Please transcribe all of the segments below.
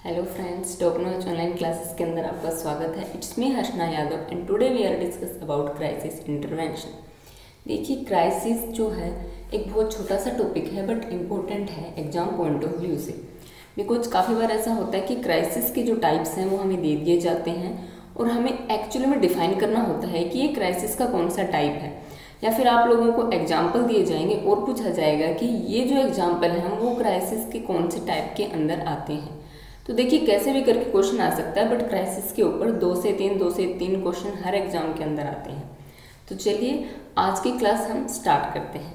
Hello friends, top knowledge online classes के अंदर आपका स्वागत है। It's me Harshana Yadav and today we are discuss about crisis intervention. देखिए, क्राइसिस जो है एक बहुत छोटा सा टॉपिक है बट इम्पोर्टेंट है एग्जाम पॉइंट ऑफ व्यू से। बिकॉज काफ़ी बार ऐसा होता है कि क्राइसिस के जो टाइप्स हैं वो हमें दे दिए जाते हैं और हमें एक्चुअली में डिफाइन करना होता है कि ये क्राइसिस का कौन सा टाइप है, या फिर आप लोगों को एग्जाम्पल दिए जाएंगे और पूछा जाएगा कि ये जो एग्जाम्पल हैं वो क्राइसिस के कौन से टाइप के अंदर आते हैं। तो देखिए, कैसे भी करके क्वेश्चन आ सकता है बट क्राइसिस के ऊपर दो से तीन क्वेश्चन हर एग्जाम के अंदर आते हैं। तो चलिए आज की क्लास हम स्टार्ट करते हैं।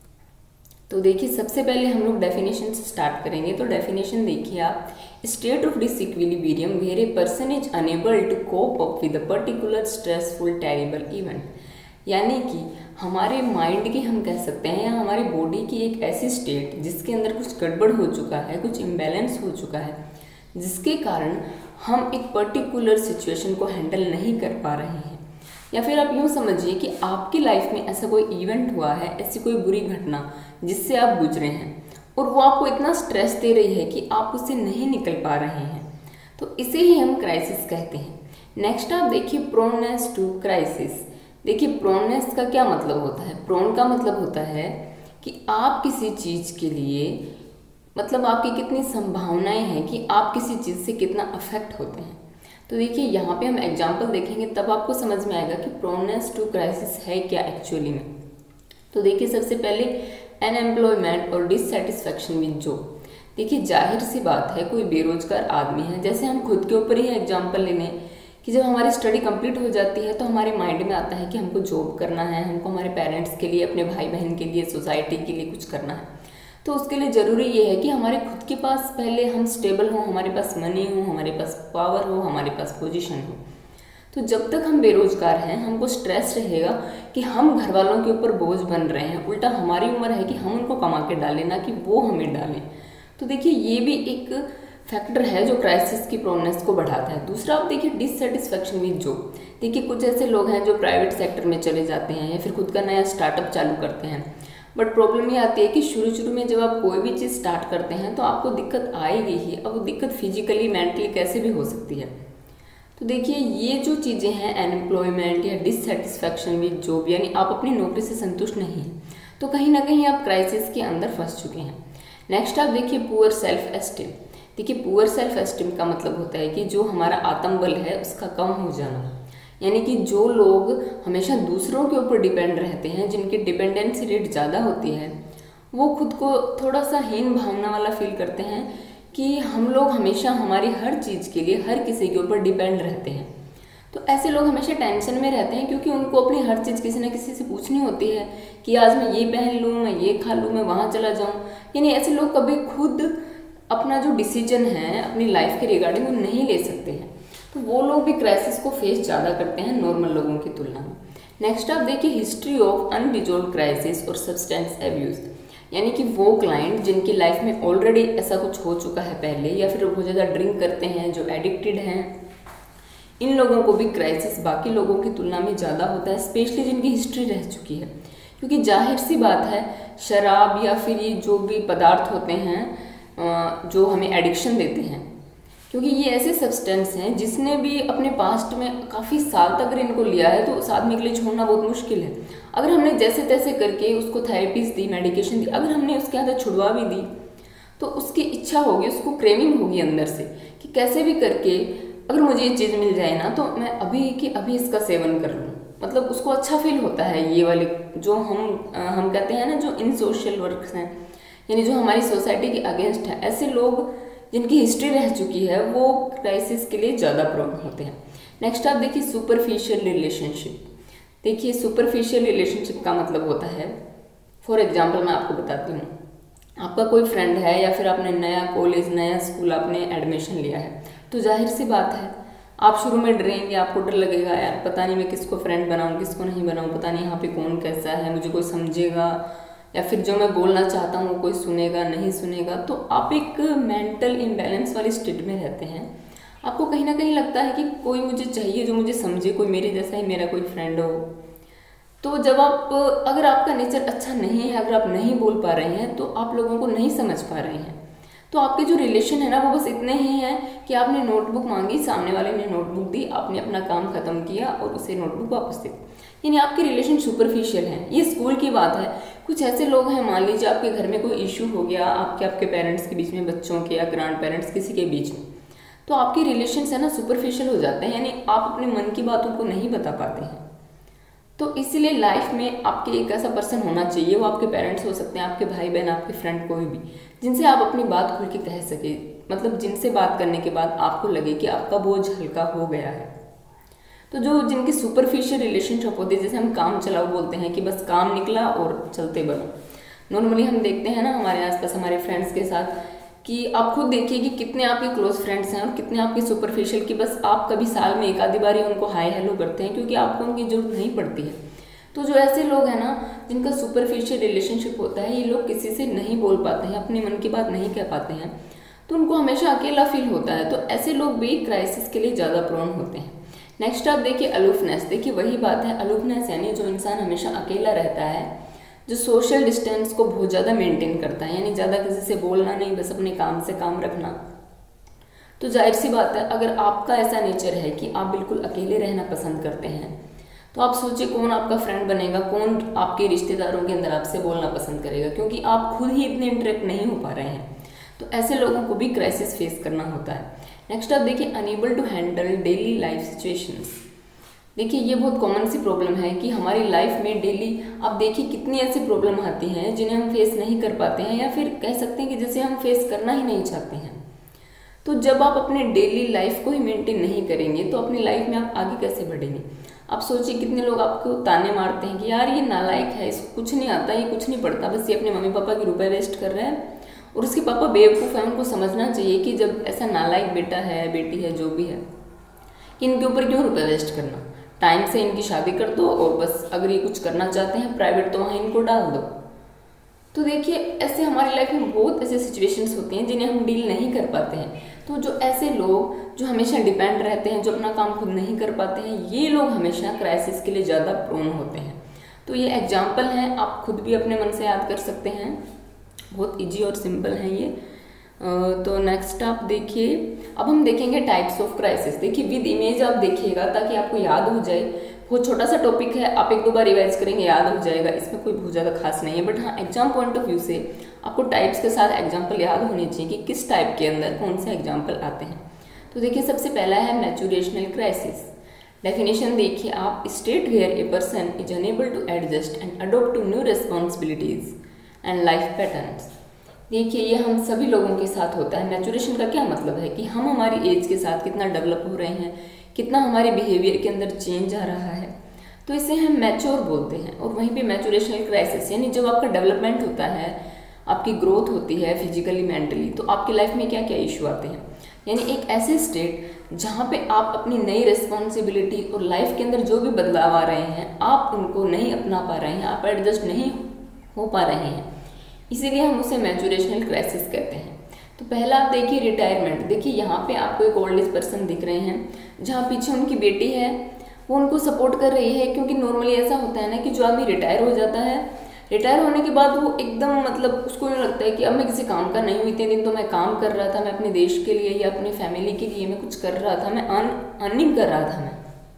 तो देखिए, सबसे पहले हम लोग डेफिनेशन से स्टार्ट करेंगे। तो डेफिनेशन देखिए आप, state of disequilibrium where a person is unable to cope up with a particular stressful terrible event. यानी कि हमारे माइंड की हम कह सकते हैं या हमारी बॉडी की एक ऐसी स्टेट जिसके अंदर कुछ गड़बड़ हो चुका है, कुछ इम्बैलेंस हो चुका है, जिसके कारण हम एक पर्टिकुलर सिचुएशन को हैंडल नहीं कर पा रहे हैं। या फिर आप यूँ समझिए कि आपकी लाइफ में ऐसा कोई इवेंट हुआ है, ऐसी कोई बुरी घटना जिससे आप गुजरे हैं और वो आपको इतना स्ट्रेस दे रही है कि आप उससे नहीं निकल पा रहे हैं। तो इसे ही हम क्राइसिस कहते हैं। नेक्स्ट आप देखिए, प्रोननेस टू क्राइसिस। देखिए, प्रोननेस का क्या मतलब होता है? प्रोन का मतलब होता है कि आप किसी चीज़ के लिए, मतलब आपकी कितनी संभावनाएं हैं कि आप किसी चीज़ से कितना अफेक्ट होते हैं। तो देखिए, यहाँ पे हम एग्जांपल देखेंगे तब आपको समझ में आएगा कि प्रोननेस टू क्राइसिस है क्या एक्चुअली में। तो देखिए, सबसे पहले अनएम्प्लॉयमेंट और डिससेटिस्फैक्शन विद जॉब। देखिए, जाहिर सी बात है, कोई बेरोजगार आदमी है, जैसे हम खुद के ऊपर ही एग्जाम्पल ले लें कि जब हमारी स्टडी कंप्लीट हो जाती है तो हमारे माइंड में आता है कि हमको जॉब करना है, हमको हमारे पेरेंट्स के लिए, अपने भाई बहन के लिए, सोसाइटी के लिए कुछ करना है। तो उसके लिए ज़रूरी ये है कि हमारे खुद के पास पहले हम स्टेबल हों, हमारे पास मनी हो, हमारे पास पावर हो, हमारे पास पोजीशन हो। तो जब तक हम बेरोजगार हैं, हमको स्ट्रेस रहेगा कि हम घर वालों के ऊपर बोझ बन रहे हैं। उल्टा हमारी उम्र है कि हम उनको कमा के डालें, ना कि वो हमें डालें। तो देखिए, ये भी एक फैक्टर है जो क्राइसिस की प्रोननेस को बढ़ाता है। दूसरा आप देखिए, डिससेटिस्फैक्शन विद जॉब। देखिए, कुछ ऐसे लोग हैं जो प्राइवेट सेक्टर में चले जाते हैं या फिर खुद का नया स्टार्टअप चालू करते हैं, बट प्रॉब्लम ये आती है कि शुरू में जब आप कोई भी चीज़ स्टार्ट करते हैं तो आपको दिक्कत आएगी ही। अब वो दिक्कत फिजिकली, मेंटली कैसे भी हो सकती है। तो देखिए, ये जो चीज़ें हैं, अनएम्प्लॉयमेंट या डिससेटिस्फैक्शन विद जॉब, यानी आप अपनी नौकरी से संतुष्ट नहीं हैं, तो कहीं ना कहीं आप क्राइसिस के अंदर फंस चुके हैं। नेक्स्ट आप देखिए, पुअर सेल्फ एस्टीम। देखिए, पुअर सेल्फ एस्टीम का मतलब होता है कि जो हमारा आत्मबल है उसका कम हो जाना। यानी कि जो लोग हमेशा दूसरों के ऊपर डिपेंड रहते हैं, जिनकी डिपेंडेंसी रेट ज़्यादा होती है, वो खुद को थोड़ा सा हीन भावना वाला फील करते हैं कि हम लोग हमेशा हमारी हर चीज़ के लिए हर किसी के ऊपर डिपेंड रहते हैं। तो ऐसे लोग हमेशा टेंशन में रहते हैं क्योंकि उनको अपनी हर चीज़ किसी न किसी से पूछनी होती है कि आज मैं ये पहन लूँ, मैं ये खा लूँ, मैं वहाँ चला जाऊँ। यानी ऐसे लोग कभी खुद अपना जो डिसीजन है अपनी लाइफ के रिगार्डिंग वो नहीं ले सकते हैं। तो वो लोग भी क्राइसिस को फेस ज़्यादा करते हैं नॉर्मल लोगों की तुलना में। नेक्स्ट आप देखिए, हिस्ट्री ऑफ अनरिजॉल्व क्राइसिस और सब्सटेंस एब्यूज। यानी कि वो क्लाइंट जिनकी लाइफ में ऑलरेडी ऐसा कुछ हो चुका है पहले, या फिर बहुत ज़्यादा ड्रिंक करते हैं, जो एडिक्टेड हैं, इन लोगों को भी क्राइसिस बाकी लोगों की तुलना में ज़्यादा होता है, स्पेशली जिनकी हिस्ट्री रह चुकी है। क्योंकि जाहिर सी बात है, शराब या फिर ये जो भी पदार्थ होते हैं जो हमें एडिक्शन देते हैं, क्योंकि ये ऐसे सब्सटेंस हैं जिसने भी अपने पास्ट में काफ़ी साल तक अगर इनको लिया है तो उस आदमी के लिए छोड़ना बहुत मुश्किल है। अगर हमने जैसे तैसे करके उसको थेरेपीज दी, मेडिकेशन दी, अगर हमने उसके आदत छुड़वा भी दी तो उसकी इच्छा होगी, उसको क्रेविंग होगी अंदर से कि कैसे भी करके अगर मुझे ये चीज़ मिल जाए ना तो मैं अभी कि अभी इसका सेवन कर लूँ। मतलब उसको अच्छा फील होता है। ये वाले जो हम कहते हैं ना, जो इन सोशल वर्क्स हैं, यानी जो हमारी सोसाइटी के अगेंस्ट है, ऐसे लोग जिनकी हिस्ट्री रह चुकी है वो क्राइसिस के लिए ज़्यादा प्रोन होते हैं। नेक्स्ट आप देखिए, सुपरफिशियल रिलेशनशिप। देखिए, सुपरफिशियल रिलेशनशिप का मतलब होता है, फॉर एग्जांपल मैं आपको बताती हूँ, आपका कोई फ्रेंड है या फिर आपने नया कॉलेज, नया स्कूल आपने एडमिशन लिया है, तो जाहिर सी बात है आप शुरू में डरेंगे, आपको डर लगेगा, यार पता नहीं मैं किसको फ्रेंड बनाऊँ, किसको नहीं बनाऊँ, पता नहीं यहाँ पे कौन कैसा है, मुझे कोई समझेगा या फिर जो मैं बोलना चाहता हूँ वो कोई सुनेगा नहीं सुनेगा। तो आप एक मेंटल इम्बैलेंस वाली स्टेट में रहते हैं। आपको कहीं ना कहीं लगता है कि कोई मुझे चाहिए जो मुझे समझे, कोई मेरे जैसा ही मेरा कोई फ्रेंड हो। तो जब आप, अगर आपका नेचर अच्छा नहीं है, अगर आप नहीं बोल पा रहे हैं तो आप लोगों को नहीं समझ पा रहे हैं। तो आपके जो रिलेशन है ना वो बस इतने ही हैं कि आपने नोटबुक मांगी, सामने वाले ने नोटबुक दी, आपने अपना काम खत्म किया और उसे नोटबुक वापस दी, यानी आपके रिलेशन सुपरफिशियल हैं। ये स्कूल की बात है। कुछ ऐसे लोग हैं, मान लीजिए आपके घर में कोई इशू हो गया, आपके पेरेंट्स के बीच में, बच्चों के या ग्रैंड पेरेंट्स किसी के बीच में, तो आपके रिलेशंस है ना सुपरफिशियल हो जाते हैं, यानी आप अपने मन की बात उनको नहीं बता पाते हैं। तो इसीलिए लाइफ में आपके एक ऐसा पर्सन होना चाहिए, वो आपके पेरेंट्स हो सकते हैं, आपके भाई बहन, आपके फ्रेंड, कोई भी, जिनसे आप अपनी बात खुल के कह सके, मतलब जिनसे बात करने के बाद आपको लगे कि आपका बोझ हल्का हो गया है। तो जो जिनकी सुपरफिशियल रिलेशनशिप होती है, जैसे हम काम चलाओ बोलते हैं कि बस काम निकला और चलते बनो। नॉर्मली हम देखते हैं ना हमारे आसपास हमारे फ्रेंड्स के साथ कि आप खुद देखिए कि कितने आपके क्लोज फ्रेंड्स हैं और कितने आपके सुपरफिशियल, कि बस आप कभी साल में एक आधी बार ही उनको हाय हेलो करते हैं क्योंकि आपको उनकी जरूरत नहीं पड़ती है। तो जो ऐसे लोग हैं ना जिनका सुपरफिशियल रिलेशनशिप होता है, ये लोग किसी से नहीं बोल पाते हैं, अपने मन की बात नहीं कह पाते हैं, तो उनको हमेशा अकेला फील होता है। तो ऐसे लोग भी क्राइसिस के लिए ज़्यादा प्रोन होते हैं। नेक्स्ट आप देखिए अलूफनेस। देखिए वही बात है, अलूफनेस यानी जो इंसान हमेशा अकेला रहता है, जो सोशल डिस्टेंस को बहुत ज़्यादा मेंटेन करता है, यानी ज़्यादा किसी से बोलना नहीं, बस अपने काम से काम रखना। तो जाहिर सी बात है, अगर आपका ऐसा नेचर है कि आप बिल्कुल अकेले रहना पसंद करते हैं, तो आप सोचिए कौन आपका फ्रेंड बनेगा, कौन आपके रिश्तेदारों के अंदर आपसे बोलना पसंद करेगा, क्योंकि आप खुद ही इतने इंटरेक्ट नहीं हो पा रहे हैं। तो ऐसे लोगों को भी क्राइसिस फेस करना होता है। नेक्स्ट आप देखिए unable to handle daily life situations. देखिए ये बहुत कॉमन सी प्रॉब्लम है कि हमारी लाइफ में डेली आप देखिए कितनी ऐसी प्रॉब्लम आती हैं जिन्हें हम फेस नहीं कर पाते हैं, या फिर कह सकते हैं कि जिसे हम फेस करना ही नहीं चाहते हैं। तो जब आप अपने डेली लाइफ को ही मेंटेन नहीं करेंगे तो अपनी लाइफ में आप आगे कैसे बढ़ेंगे। आप सोचिए कितने लोग आपको ताने मारते हैं कि यार ये नालायक है, इसको कुछ नहीं आता, ये कुछ नहीं पढ़ता, बस ये अपने मम्मी पापा के रुपए वेस्ट कर रहा है, और उसके पापा बेवकूफ़ है। उनको समझना चाहिए कि जब ऐसा नालायक बेटा है, बेटी है, जो भी है, इनके ऊपर क्यों रुपए वेस्ट करना, टाइम से इनकी शादी कर दो, और बस अगर ये कुछ करना चाहते हैं प्राइवेट तो वहाँ इनको डाल दो। तो देखिए ऐसे हमारी लाइफ में बहुत ऐसे सिचुएशंस होती हैं जिन्हें हम डील नहीं कर पाते हैं। तो जो ऐसे लोग जो हमेशा डिपेंड रहते हैं, जो अपना काम खुद नहीं कर पाते हैं, ये लोग हमेशा क्राइसिस के लिए ज़्यादा प्रोन होते हैं। तो ये एग्जाम्पल हैं, आप खुद भी अपने मन से याद कर सकते हैं, बहुत ईजी और सिंपल हैं ये। तो नेक्स्ट आप देखिए, अब हम देखेंगे टाइप्स ऑफ क्राइसिस। देखिए विद इमेज आप देखिएगा ताकि आपको याद हो जाए। बहुत छोटा सा टॉपिक है, आप एक दो बार रिवाइज करेंगे याद हो जाएगा, इसमें कोई बहुत ज़्यादा खास नहीं है। बट हाँ, एग्जाम पॉइंट ऑफ व्यू से आपको टाइप्स के साथ एग्जाम्पल याद होने चाहिए कि किस टाइप के अंदर कौन से एग्जाम्पल आते हैं। तो देखिए सबसे पहला है मैच्योरेशनल क्राइसिस। डेफिनेशन देखिए आप, state where a person is unable to adjust and adopt to new responsibilities and life patterns. देखिए ये हम सभी लोगों के साथ होता है। मैच्योरेशन का क्या मतलब है कि हम हमारी एज के साथ कितना डेवलप हो रहे हैं, कितना हमारे बिहेवियर के अंदर चेंज आ रहा है, तो इसे हम मैच्योर बोलते हैं। और वहीं पे मैच्योरेशनल क्राइसिस यानी जब आपका डेवलपमेंट होता है, आपकी ग्रोथ होती है फिजिकली मेंटली, तो आपकी लाइफ में क्या क्या इशू आते हैं, यानी एक ऐसे स्टेट जहाँ पे आप अपनी नई रिस्पॉन्सिबिलिटी और लाइफ के अंदर जो भी बदलाव आ रहे हैं आप उनको नहीं अपना पा रहे हैं, आप एडजस्ट नहीं हो पा रहे हैं, इसीलिए हम उसे मैच्योरेशनल क्राइसिस कहते हैं। तो पहला आप देखिए रिटायरमेंट। देखिए यहाँ पे आपको एक ओल्ड एज पर्सन दिख रहे हैं, जहाँ पीछे उनकी बेटी है, वो उनको सपोर्ट कर रही है, क्योंकि नॉर्मली ऐसा होता है ना कि जो आदमी रिटायर हो जाता है, रिटायर होने के बाद वो एकदम मतलब उसको ये लगता है कि अब मैं किसी काम का नहीं हूँ, इतने दिन तो मैं काम कर रहा था, मैं अपने देश के लिए या अपनी फैमिली के लिए मैं कुछ कर रहा था, मैं अर्निंग कर रहा था मैं,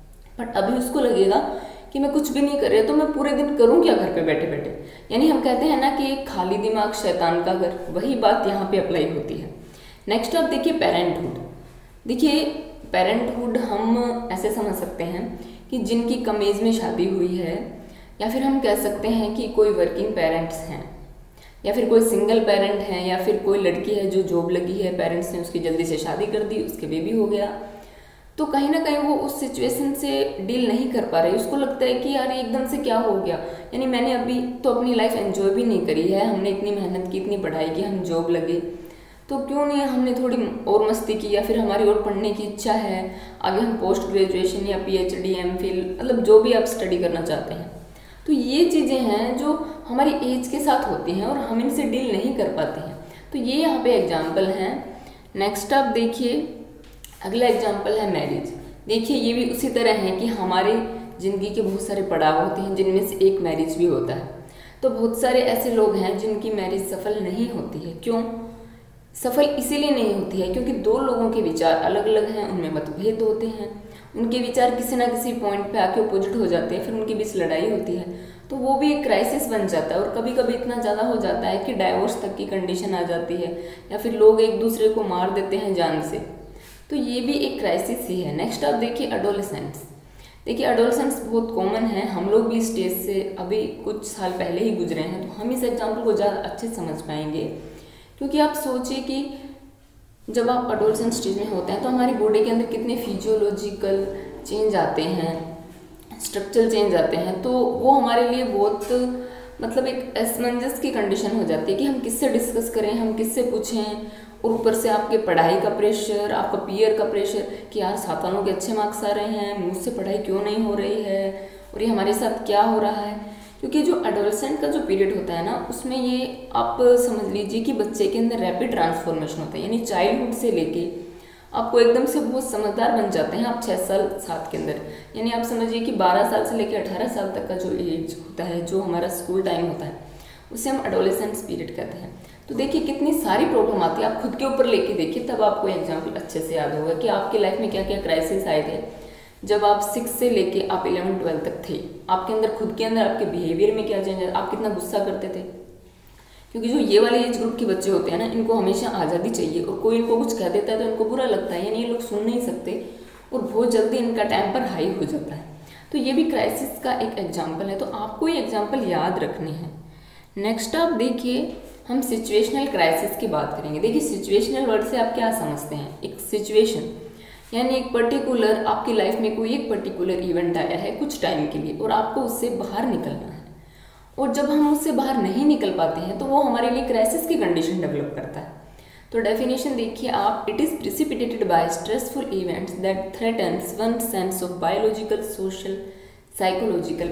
बट अभी उसको लगेगा कि मैं कुछ भी नहीं कर रहा, तो मैं पूरे दिन करूं क्या घर पे बैठे बैठे। यानी हम कहते हैं ना कि खाली दिमाग शैतान का घर, वही बात यहाँ पे अप्लाई होती है। नेक्स्ट आप देखिए पेरेंटहुड। देखिए पेरेंटहुड हम ऐसे समझ सकते हैं कि जिनकी कम एज में शादी हुई है, या फिर हम कह सकते हैं कि कोई वर्किंग पेरेंट्स हैं, या फिर कोई सिंगल पेरेंट हैं, या फिर कोई लड़की है जो जॉब लगी है, पेरेंट्स ने उसकी जल्दी से शादी कर दी, उसके बेबी हो गया, तो कहीं ना कहीं वो उस सिचुएशन से डील नहीं कर पा रही। उसको लगता है कि यार एकदम से क्या हो गया, यानी मैंने अभी तो अपनी लाइफ एंजॉय भी नहीं करी है, हमने इतनी मेहनत की, इतनी पढ़ाई की, हम जॉब लगे, तो क्यों नहीं हमने थोड़ी और मस्ती की, या फिर हमारी और पढ़ने की इच्छा है, आगे हम पोस्ट ग्रेजुएशन या PhD MPhil मतलब जो भी आप स्टडी करना चाहते हैं। तो ये चीज़ें हैं जो हमारी एज के साथ होती हैं और हम इनसे डील नहीं कर पाते हैं। तो ये यहाँ पे एग्जाम्पल हैं। नेक्स्ट आप देखिए अगला एग्जाम्पल है मैरिज। देखिए ये भी उसी तरह है कि हमारे ज़िंदगी के बहुत सारे पड़ाव होते हैं, जिनमें से एक मैरिज भी होता है। तो बहुत सारे ऐसे लोग हैं जिनकी मैरिज सफल नहीं होती है। क्यों? सफल इसीलिए नहीं होती है क्योंकि दो लोगों के विचार अलग अलग हैं, उनमें मतभेद होते हैं, उनके विचार किसी ना किसी पॉइंट पे आके अपोजिट हो जाते हैं, फिर उनके बीच लड़ाई होती है, तो वो भी एक क्राइसिस बन जाता है। और कभी कभी इतना ज़्यादा हो जाता है कि डाइवोर्स तक की कंडीशन आ जाती है, या फिर लोग एक दूसरे को मार देते हैं जान से। तो ये भी एक क्राइसिस ही है। नेक्स्ट आप देखिए एडोलेसेंस। देखिए एडोलेसेंस बहुत कॉमन है, हम लोग भी स्टेज से अभी कुछ साल पहले ही गुजरे हैं, तो हम इस एग्जाम्पल को ज़्यादा अच्छे से समझ पाएंगे। क्योंकि आप सोचिए कि जब आप एडोलेसेंस स्टेज में होते हैं तो हमारी बॉडी के अंदर कितने फिजियोलॉजिकल चेंज आते हैं, स्ट्रक्चरल चेंज आते हैं, तो वो हमारे लिए बहुत मतलब एक असमंजस की कंडीशन हो जाती है कि हम किससे डिस्कस करें, हम किससे पूछें। और ऊपर से आपके पढ़ाई का प्रेशर, आपका पीयर का प्रेशर कि यार 7 वालों के अच्छे मार्क्स आ रहे हैं, मुझसे पढ़ाई क्यों नहीं हो रही है, और ये हमारे साथ क्या हो रहा है। क्योंकि जो एडोलेसेंट का जो पीरियड होता है ना, उसमें ये आप समझ लीजिए कि बच्चे के अंदर रैपिड ट्रांसफॉर्मेशन होता है, यानी चाइल्डहुड से लेके आपको एकदम से बहुत समझदार बन जाते हैं आप 6 साल 7 के अंदर। यानी आप समझिए कि 12 साल से लेकर 18 साल तक का जो एज होता है, जो हमारा स्कूल टाइम होता है, उसे हम एडोलेसेंस पीरियड कहते हैं। तो देखिए कितनी सारी प्रॉब्लम आती है, आप खुद के ऊपर लेके देखिए, तब आपको एग्जाम्पल अच्छे से याद होगा कि आपके लाइफ में क्या क्या क्राइसिस आए थे जब आप 6 से लेके आप 11-12 तक थे। आपके अंदर खुद के अंदर आपके बिहेवियर में क्या चेंज है, आप कितना गुस्सा करते थे। क्योंकि जो ये वाले एज ग्रुप के बच्चे होते हैं ना, इनको हमेशा आज़ादी चाहिए, और कोई इनको कुछ कह देता है तो इनको बुरा लगता है, यानी ये लोग सुन नहीं सकते, और बहुत जल्दी इनका टेम्पर हाई हो जाता है। तो ये भी क्राइसिस का एक एग्जाम्पल है, तो आपको ये एग्जाम्पल याद रखने हैं। नेक्स्ट आप देखिए, हम सिचुएशनल क्राइसिस की बात करेंगे। देखिए सिचुएशनल वर्ड से आप क्या समझते हैं, एक सिचुएशन यानी एक पर्टिकुलर आपकी लाइफ में कोई एक पर्टिकुलर इवेंट आया है कुछ टाइम के लिए, और आपको उससे बाहर निकलना है, और जब हम उससे बाहर नहीं निकल पाते हैं तो वो हमारे लिए क्राइसिस की कंडीशन डेवलप करता है। तो डेफिनेशन देखिए आप, it is precipitated by stressful events that threatens one sense of biological, social, psychological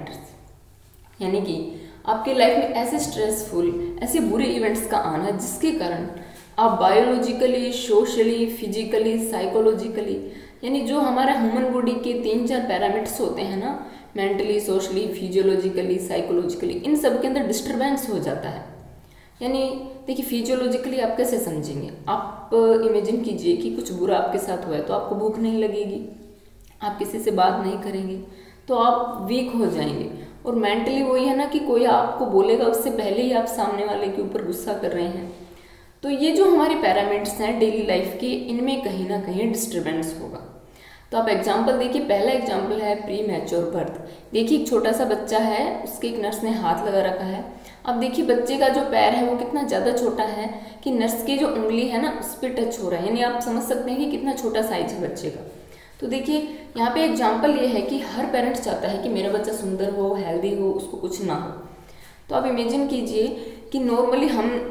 parameters. यानी कि आपके लाइफ में ऐसे स्ट्रेसफुल, ऐसे बुरे इवेंट्स का आना जिसके कारण आप बायोलॉजिकली, सोशली, फिजिकली, साइकोलॉजिकली, यानी जो हमारा ह्यूमन बॉडी के 3-4 पैरामीटर्स होते हैं ना, मेंटली, सोशली, फिजियोलॉजिकली, साइकोलॉजिकली, इन सब के अंदर डिस्टर्बेंस हो जाता है। यानी देखिए फिजियोलॉजिकली आप कैसे समझेंगे, आप इमेजिन कीजिए कि कुछ बुरा आपके साथ हुआ है, तो आपको भूख नहीं लगेगी, आप किसी से बात नहीं करेंगे, तो आप वीक हो जाएंगे। और मेंटली वही है ना कि कोई आपको बोलेगा उससे पहले ही आप सामने वाले के ऊपर गुस्सा कर रहे हैं। तो ये जो हमारे पैरामीटर्स हैं डेली लाइफ के, इनमें कहीं ना कहीं डिस्टर्बेंस होगा। तो आप एग्जाम्पल देखिए, पहला एग्जाम्पल है प्री मैच्योर बर्थ। देखिए एक छोटा सा बच्चा है, उसके एक नर्स ने हाथ लगा रखा है। अब देखिए बच्चे का जो पैर है वो कितना ज़्यादा छोटा है कि नर्स की जो उंगली है ना उस पर टच हो रहा है, यानी आप समझ सकते हैं कि कितना छोटा साइज है बच्चे का। तो देखिए यहाँ पे एग्जाम्पल ये है कि हर पेरेंट्स चाहता है कि मेरा बच्चा सुंदर हो, हेल्दी हो, उसको कुछ ना हो। तो आप इमेजिन कीजिए कि नॉर्मली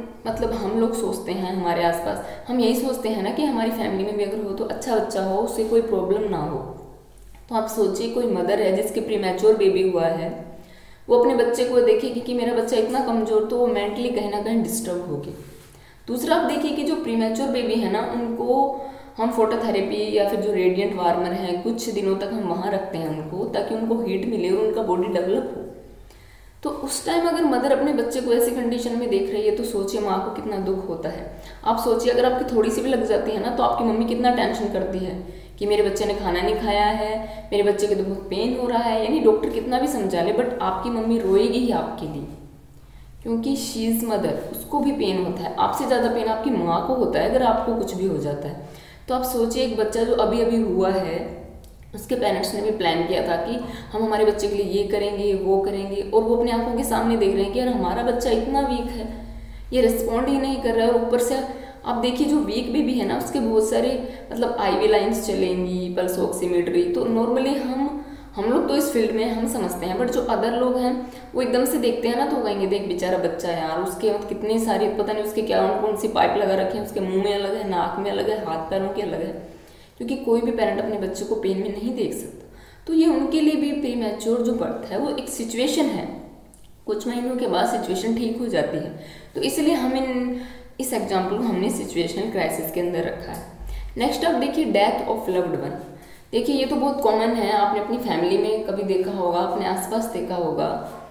हम लोग सोचते हैं, हमारे आसपास हम यही सोचते हैं ना कि हमारी फैमिली में भी अगर हो तो अच्छा बच्चा हो, उससे कोई प्रॉब्लम ना हो। तो आप सोचिए कोई मदर है जिसके प्रीमैच्योर बेबी हुआ है, वो अपने बच्चे को देखेगी कि मेरा बच्चा इतना कमज़ोर, तो वो मेंटली कहीं ना कहीं डिस्टर्ब होगी। दूसरा आप देखिए कि जो प्रीमैच्योर बेबी है ना, उनको हम फोटोथेरेपी या फिर जो रेडिएंट वार्मर है, कुछ दिनों तक हम वहाँ रखते हैं उनको, ताकि उनको हीट मिले और उनका बॉडी डेवलप हो। तो उस टाइम अगर मदर अपने बच्चे को ऐसी कंडीशन में देख रही है तो सोचिए माँ को कितना दुख होता है। आप सोचिए अगर आपकी थोड़ी सी भी लग जाती है ना, तो आपकी मम्मी कितना टेंशन करती है कि मेरे बच्चे ने खाना नहीं खाया है, मेरे बच्चे के तो बहुत पेन हो रहा है, यानी डॉक्टर कितना भी समझा ले, बट आपकी मम्मी रोएगी ही आपके लिए, क्योंकि शी इज़ मदर, उसको भी पेन होता है। आपसे ज़्यादा पेन आपकी माँ को होता है अगर आपको कुछ भी हो जाता है। तो आप सोचिए एक बच्चा जो अभी अभी हुआ है, उसके पेरेंट्स ने भी प्लान किया था कि हम हमारे बच्चे के लिए ये करेंगे, वो करेंगे, और वो अपनी आंखों के सामने देख रहे हैं कि यार हमारा बच्चा इतना वीक है, ये रिस्पॉन्ड ही नहीं कर रहा है। और ऊपर से आप देखिए जो वीक बेबी है ना, उसके बहुत सारे आईवी लाइंस चलेंगी, पल्स ऑक्सीमीटरी। तो नॉर्मली हम लोग तो इस फील्ड में हम समझते हैं, बट जो अदर लोग हैं वो एकदम से देखते हैं ना, तो कहेंगे देख बेचारा बच्चा यार, उसके कितनी सारी पता नहीं उसके क्या कौन सी पाइप लगा रखे हैं, उसके मुंह में अलग है, नाक में अलग है, हाथ पैरों के अलग है, क्योंकि कोई भी पेरेंट अपने बच्चे को पेन में नहीं देख सकता। तो ये उनके लिए भी प्री मैच्योर जो बर्थ है वो एक सिचुएशन है, कुछ महीनों के बाद सिचुएशन ठीक हो जाती है। तो इसलिए हम इस एग्जाम्पल को हमने सिचुएशनल क्राइसिस के अंदर रखा है। नेक्स्ट आप देखिए डेथ ऑफ लव्ड वन। देखिए ये तो बहुत कॉमन है, आपने अपनी फैमिली में कभी देखा होगा, अपने आसपास देखा होगा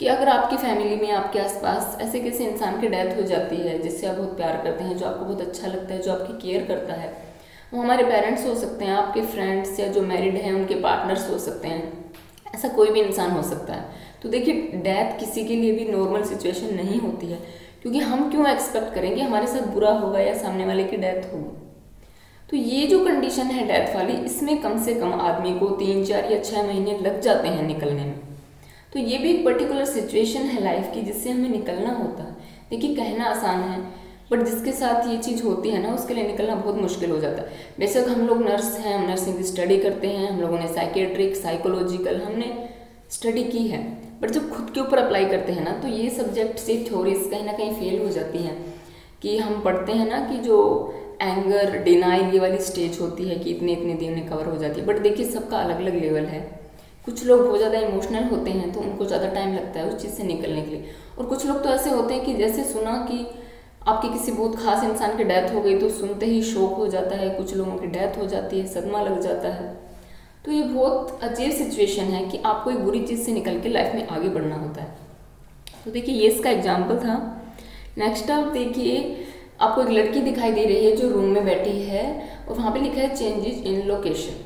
कि अगर आपकी फैमिली में, आपके आसपास ऐसे किसी इंसान की डेथ हो जाती है जिससे आप बहुत प्यार करते हैं, जो आपको बहुत अच्छा लगता है, जो आपकी केयर करता है, वो हमारे पेरेंट्स हो सकते हैं, आपके फ्रेंड्स या जो मैरिड हैं उनके पार्टनर्स हो सकते हैं, ऐसा कोई भी इंसान हो सकता है। तो देखिए डेथ किसी के लिए भी नॉर्मल सिचुएशन नहीं होती है, क्योंकि हम क्यों एक्सपेक्ट करेंगे हमारे साथ बुरा होगा या सामने वाले की डेथ होगी। तो ये जो कंडीशन है डेथ वाली, इसमें कम से कम आदमी को 3, 4 या 6 महीने लग जाते हैं निकलने में। तो ये भी एक पर्टिकुलर सिचुएशन है लाइफ की जिससे हमें निकलना होता है। देखिए कहना आसान है, बट जिसके साथ ये चीज़ होती है ना, उसके लिए निकलना बहुत मुश्किल हो जाता है। बेशक हम लोग नर्स हैं, हम नर्सिंग की स्टडी करते हैं, हम लोगों ने साइकेट्रिक, साइकोलॉजिकल हमने स्टडी की है, बट जब खुद के ऊपर अप्लाई करते हैं ना, तो ये सब्जेक्ट से थ्योरीज कहीं ना कहीं फेल हो जाती हैं। कि हम पढ़ते हैं ना कि जो एंगर, डिनाइल, ये वाली स्टेज होती है कि इतने इतने दिन में कवर हो जाती है, बट देखिए सबका अलग अलग लेवल है। कुछ लोग बहुत ज़्यादा इमोशनल होते हैं तो उनको ज़्यादा टाइम लगता है उस चीज़ से निकलने के लिए, और कुछ लोग तो ऐसे होते हैं कि जैसे सुना कि आपके किसी बहुत खास इंसान की डेथ हो गई तो सुनते ही शौक हो जाता है, कुछ लोगों की डेथ हो जाती है, सदमा लग जाता है। तो ये बहुत अजीब सिचुएशन है कि आपको एक बुरी चीज़ से निकल के लाइफ में आगे बढ़ना होता है। तो देखिए ये इसका एग्जाम्पल था। नेक्स्ट आप देखिए, आपको एक लड़की दिखाई दे रही है जो रूम में बैठी है और वहाँ पे लिखा है चेंजेस इन लोकेशन।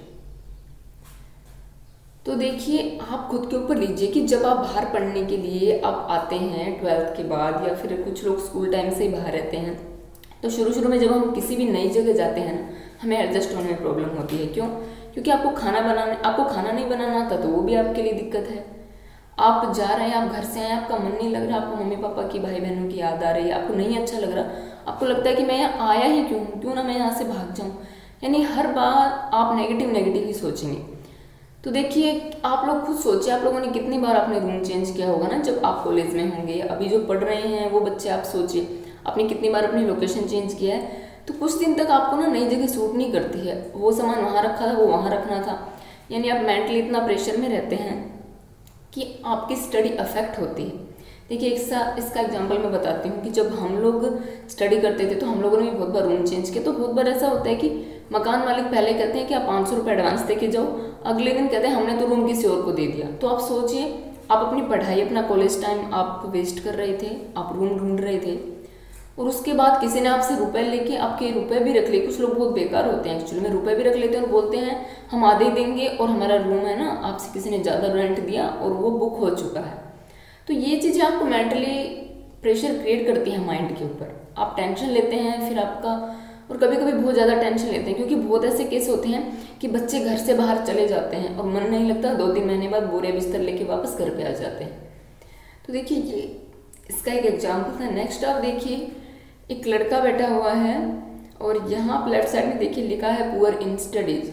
तो देखिए आप खुद के ऊपर लीजिए कि जब आप बाहर पढ़ने के लिए आप आते हैं 12th के बाद, या फिर कुछ लोग स्कूल टाइम से ही बाहर रहते हैं, तो शुरू में जब हम किसी भी नई जगह जाते हैं ना, हमें एडजस्ट होने में प्रॉब्लम होती है। क्यों? क्योंकि आपको खाना नहीं बनाना आता, तो वो भी आपके लिए दिक्कत है। आप जा रहे हैं, आप घर से आए, आपका मन नहीं लग रहा, आपको मम्मी पापा की, भाई बहनों की याद आ रही है, आपको नहीं अच्छा लग रहा, आपको लगता है कि मैं यहाँ आया ही क्यों ना मैं यहाँ से भाग जाऊँ। यानी हर बार आप नेगेटिव ही सोचेंगे। तो देखिए आप लोग खुद सोचिए, आप लोगों ने कितनी बार अपने रूम चेंज किया होगा ना जब आप कॉलेज में होंगे। अभी जो पढ़ रहे हैं वो बच्चे, आप सोचिए आपने कितनी बार अपनी लोकेशन चेंज किया है। तो कुछ दिन तक आपको ना नई जगह सूट नहीं करती है, वो सामान वहाँ रखा था वो वहाँ रखना था, यानी आप मेंटली इतना प्रेशर में रहते हैं कि आपकी स्टडी अफेक्ट होती है। देखिए इसका एग्जांपल मैं बताती हूँ कि जब हम लोग स्टडी करते थे तो हम लोगों ने भी बहुत बार रूम चेंज किया। तो बहुत बार ऐसा होता है कि मकान मालिक पहले कहते हैं कि आप 500 रुपये एडवांस दे के जाओ, अगले दिन कहते हैं हमने तो रूम किसी और को दे दिया। तो आप सोचिए, आप अपनी पढ़ाई, अपना कॉलेज टाइम आप वेस्ट कर रहे थे, आप रूम ढूंढ रहे थे, और उसके बाद किसी ने आपसे रुपए लेके आपके रुपए भी रख लिए। कुछ लोग बहुत बेकार होते हैं एक्चुअली में, रुपए भी रख लेते हैं और बोलते हैं हम आधे देंगे और हमारा रूम है ना, आपसे किसी ने ज़्यादा रेंट दिया और वो बुक हो चुका है। तो ये चीज़ें आपको मेंटली प्रेशर क्रिएट करती हैं माइंड के ऊपर, आप टेंशन लेते हैं फिर आपका, और कभी कभी बहुत ज़्यादा टेंशन लेते हैं क्योंकि बहुत ऐसे केस होते हैं कि बच्चे घर से बाहर चले जाते हैं और मन नहीं लगता, 2-3 महीने बाद बोरे बिस्तर लेके वापस घर पे आ जाते हैं। तो देखिए ये इसका एक एग्जाम्पल था। नेक्स्ट आप देखिए, एक लड़का बैठा हुआ है और यहाँ लेफ्ट साइड में देखिए लिखा है पुअर इन स्टडीज।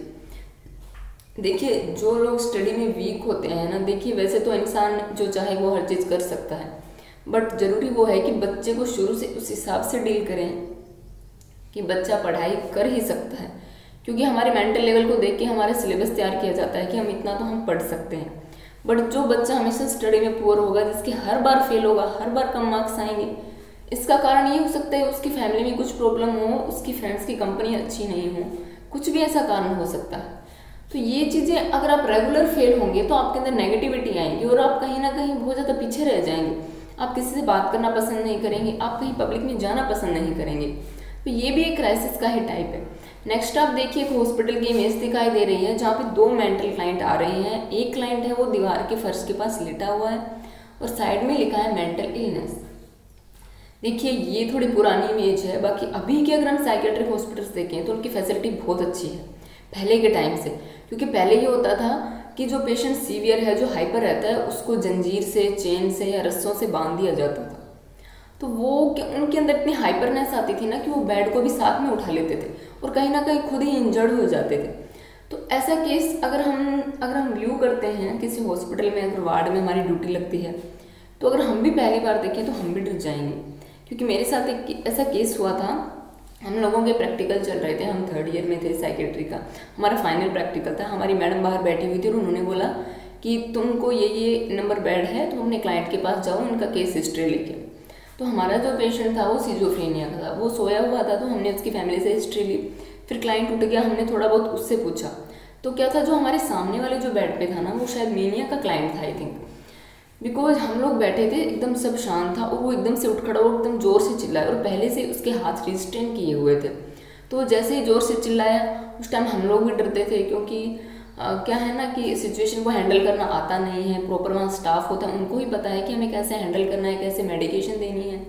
देखिए जो लोग स्टडी में वीक होते हैं ना, देखिए वैसे तो इंसान जो चाहे वो हर चीज़ कर सकता है, बट ज़रूरी वो है कि बच्चे को शुरू से उस हिसाब से डील करें कि बच्चा पढ़ाई कर ही सकता है, क्योंकि हमारे मेंटल लेवल को देख के हमारा सिलेबस तैयार किया जाता है कि हम इतना तो हम पढ़ सकते हैं। बट जो बच्चा हमेशा स्टडी में पुअर होगा, जिसके हर बार फेल होगा, हर बार कम मार्क्स आएंगे, इसका कारण ये हो सकता है उसकी फैमिली में कुछ प्रॉब्लम हो, उसकी फ्रेंड्स की कंपनी अच्छी नहीं हो, कुछ भी ऐसा कारण हो सकता है। तो ये चीज़ें अगर आप रेगुलर फेल होंगे तो आपके अंदर नेगेटिविटी आएंगी और आप कहीं ना कहीं बहुत ज़्यादा पीछे रह जाएंगे। आप किसी से बात करना पसंद नहीं करेंगे, आप कहीं पब्लिक में जाना पसंद नहीं करेंगे। तो ये भी एक क्राइसिस का ही टाइप है। नेक्स्ट आप देखिए, एक हॉस्पिटल की इमेज दिखाई दे रही है जहाँ पे 2 मेंटल क्लाइंट आ रहे हैं। एक क्लाइंट है वो दीवार के फर्श के पास लेटा हुआ है और साइड में लिखा है मेंटल इलनेस। देखिए ये थोड़ी पुरानी इमेज है, बाकी अभी के अगर हम साइकेट्रिक हॉस्पिटल्स देखें तो उनकी फैसिलिटी बहुत अच्छी है पहले के टाइम से। क्योंकि पहले ये होता था कि जो पेशेंट सीवियर है, जो हाइपर रहता है, उसको जंजीर से, चेन से या रस्सों से बांध दिया जाता था। तो वो उनके अंदर इतनी हाइपरनेस आती थी ना कि वो बेड को भी साथ में उठा लेते थे और कहीं ना कहीं खुद ही इंजर्ड हो जाते थे। तो ऐसा केस अगर हम व्यू करते हैं किसी हॉस्पिटल में, अगर वार्ड में हमारी ड्यूटी लगती है, तो अगर हम भी पहली बार देखें तो हम भी डर जाएंगे। क्योंकि मेरे साथ एक ऐसा केस हुआ था, हम लोगों के प्रैक्टिकल चल रहे थे, हम 3rd ईयर में थे साइकेट्री का, हमारा फाइनल प्रैक्टिकल था। हमारी मैडम बाहर बैठी हुई थी और उन्होंने बोला कि तुमको ये नंबर बेड है, तुम अपने क्लाइंट के पास जाओ, उनका केस हिस्ट्री लेके। तो हमारा जो पेशेंट था वो सिजोफ्रेनिया का था, वो सोया हुआ था, तो हमने उसकी फैमिली से हिस्ट्री ली। फिर क्लाइंट उठ गया, हमने थोड़ा बहुत उससे पूछा। तो क्या था, जो हमारे सामने वाले जो बेड पे था ना, वो शायद मेनिया का क्लाइंट था आई थिंक। बिकॉज हम लोग बैठे थे, एकदम सब शांत था और वो एकदम से उठ खड़ा और एकदम ज़ोर से चिल्लाया और पहले से उसके हाथ रिस्ट्रेन किए हुए थे। तो जैसे ही ज़ोर से चिल्लाया उस टाइम हम लोग भी डरते थे, क्योंकि क्या है ना कि सिचुएशन को हैंडल करना आता नहीं है, प्रॉपर वहाँ स्टाफ होता है, उनको ही पता है कि हमें कैसे हैंडल करना है, कैसे मेडिकेशन देनी है।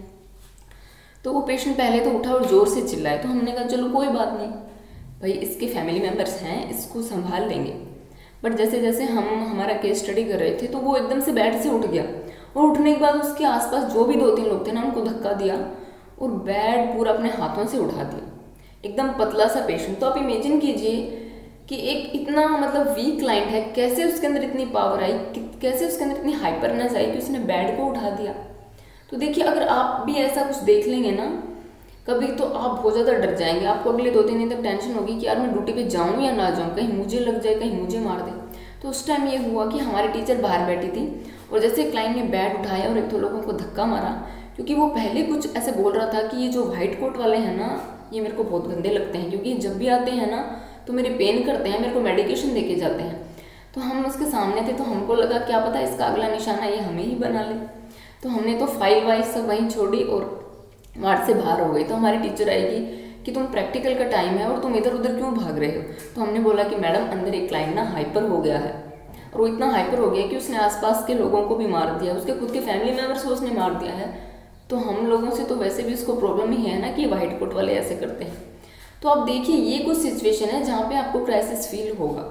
तो वो पेशेंट पहले तो उठा और ज़ोर से चिल्लाया, तो हमने कहा चलो कोई बात नहीं भाई, इसके फैमिली मेम्बर्स हैं, इसको संभाल लेंगे। बट जैसे जैसे हम हमारा केस स्टडी कर रहे थे तो वो एकदम से बेड से उठ गया और उठने के बाद उसके आसपास जो भी 2-3 लोग थे ना, उनको धक्का दिया और बेड पूरा अपने हाथों से उठा दिया। एकदम पतला सा पेशेंट। तो आप इमेजिन कीजिए कि एक इतना मतलब वीक क्लाइंट है, कैसे उसके अंदर इतनी पावर आई, कैसे उसके अंदर इतनी हाइपरनेस आई कि उसने बेड को उठा दिया। तो देखिए, अगर आप भी ऐसा कुछ देख लेंगे ना कभी, तो आप बहुत ज़्यादा डर जाएंगे। आपको अगले 2-3 दिन तक टेंशन होगी कि यार मैं ड्यूटी पे जाऊँ या ना जाऊँ, कहीं मुझे लग जाए, कहीं मुझे मार दे। तो उस टाइम ये हुआ कि हमारी टीचर बाहर बैठी थी और जैसे क्लाइंट ने बेड उठाया और 1-2 लोगों को धक्का मारा, क्योंकि वो पहले कुछ ऐसे बोल रहा था कि ये जो व्हाइट कोट वाले हैं ना, ये मेरे को बहुत गंदे लगते हैं, क्योंकि जब भी आते हैं ना तो मेरे पेन करते हैं, मेरे को मेडिकेशन दे के जाते हैं। तो हम उसके सामने थे तो हमको लगा क्या पता इसका अगला निशाना ये हमें ही बना ले। तो हमने तो फाइल वाइल सब वहीं छोड़ी और वार्ड से बाहर हो गई। तो हमारी टीचर आएगी कि तुम प्रैक्टिकल का टाइम है और तुम इधर उधर क्यों भाग रहे हो। तो हमने बोला कि मैडम अंदर एक क्लाइंट ना हाइपर हो गया है, और वो इतना हाइपर हो गया कि उसने आसपास के लोगों को भी मार दिया, उसके खुद के फैमिली मेम्बर्स को उसने मार दिया है। तो हम लोगों से तो वैसे भी उसको प्रॉब्लम ही है ना कि वाइट कोट वाले ऐसे करते हैं। तो आप देखिए, ये कुछ सिचुएशन है जहाँ पे आपको क्राइसिस फील होगा।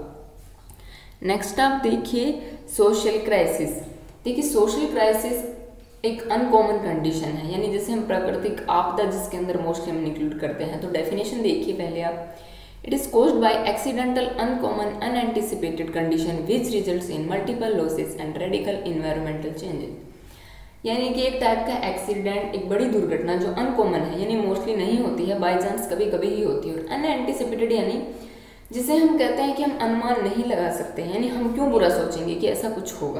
नेक्स्ट आप देखिए सोशल क्राइसिस। देखिए, सोशल क्राइसिस एक अनकॉमन कंडीशन है, यानी जैसे हम प्राकृतिक आपदा जिसके अंदर मोस्टली हम इंक्लूड करते हैं। तो डेफिनेशन देखिए पहले आप, it is caused by accidental uncommon unanticipated condition which results in multiple losses and radical environmental changes. यानी कि एक टाइप का एक्सीडेंट, एक बड़ी दुर्घटना जो अनकॉमन है, यानी मोस्टली नहीं होती है, बाई चांस कभी कभी ही होती है। और अनएंटिसिपेटेड यानी जिसे हम कहते हैं कि हम अनुमान नहीं लगा सकते, यानी हम क्यों बुरा सोचेंगे कि ऐसा कुछ होगा,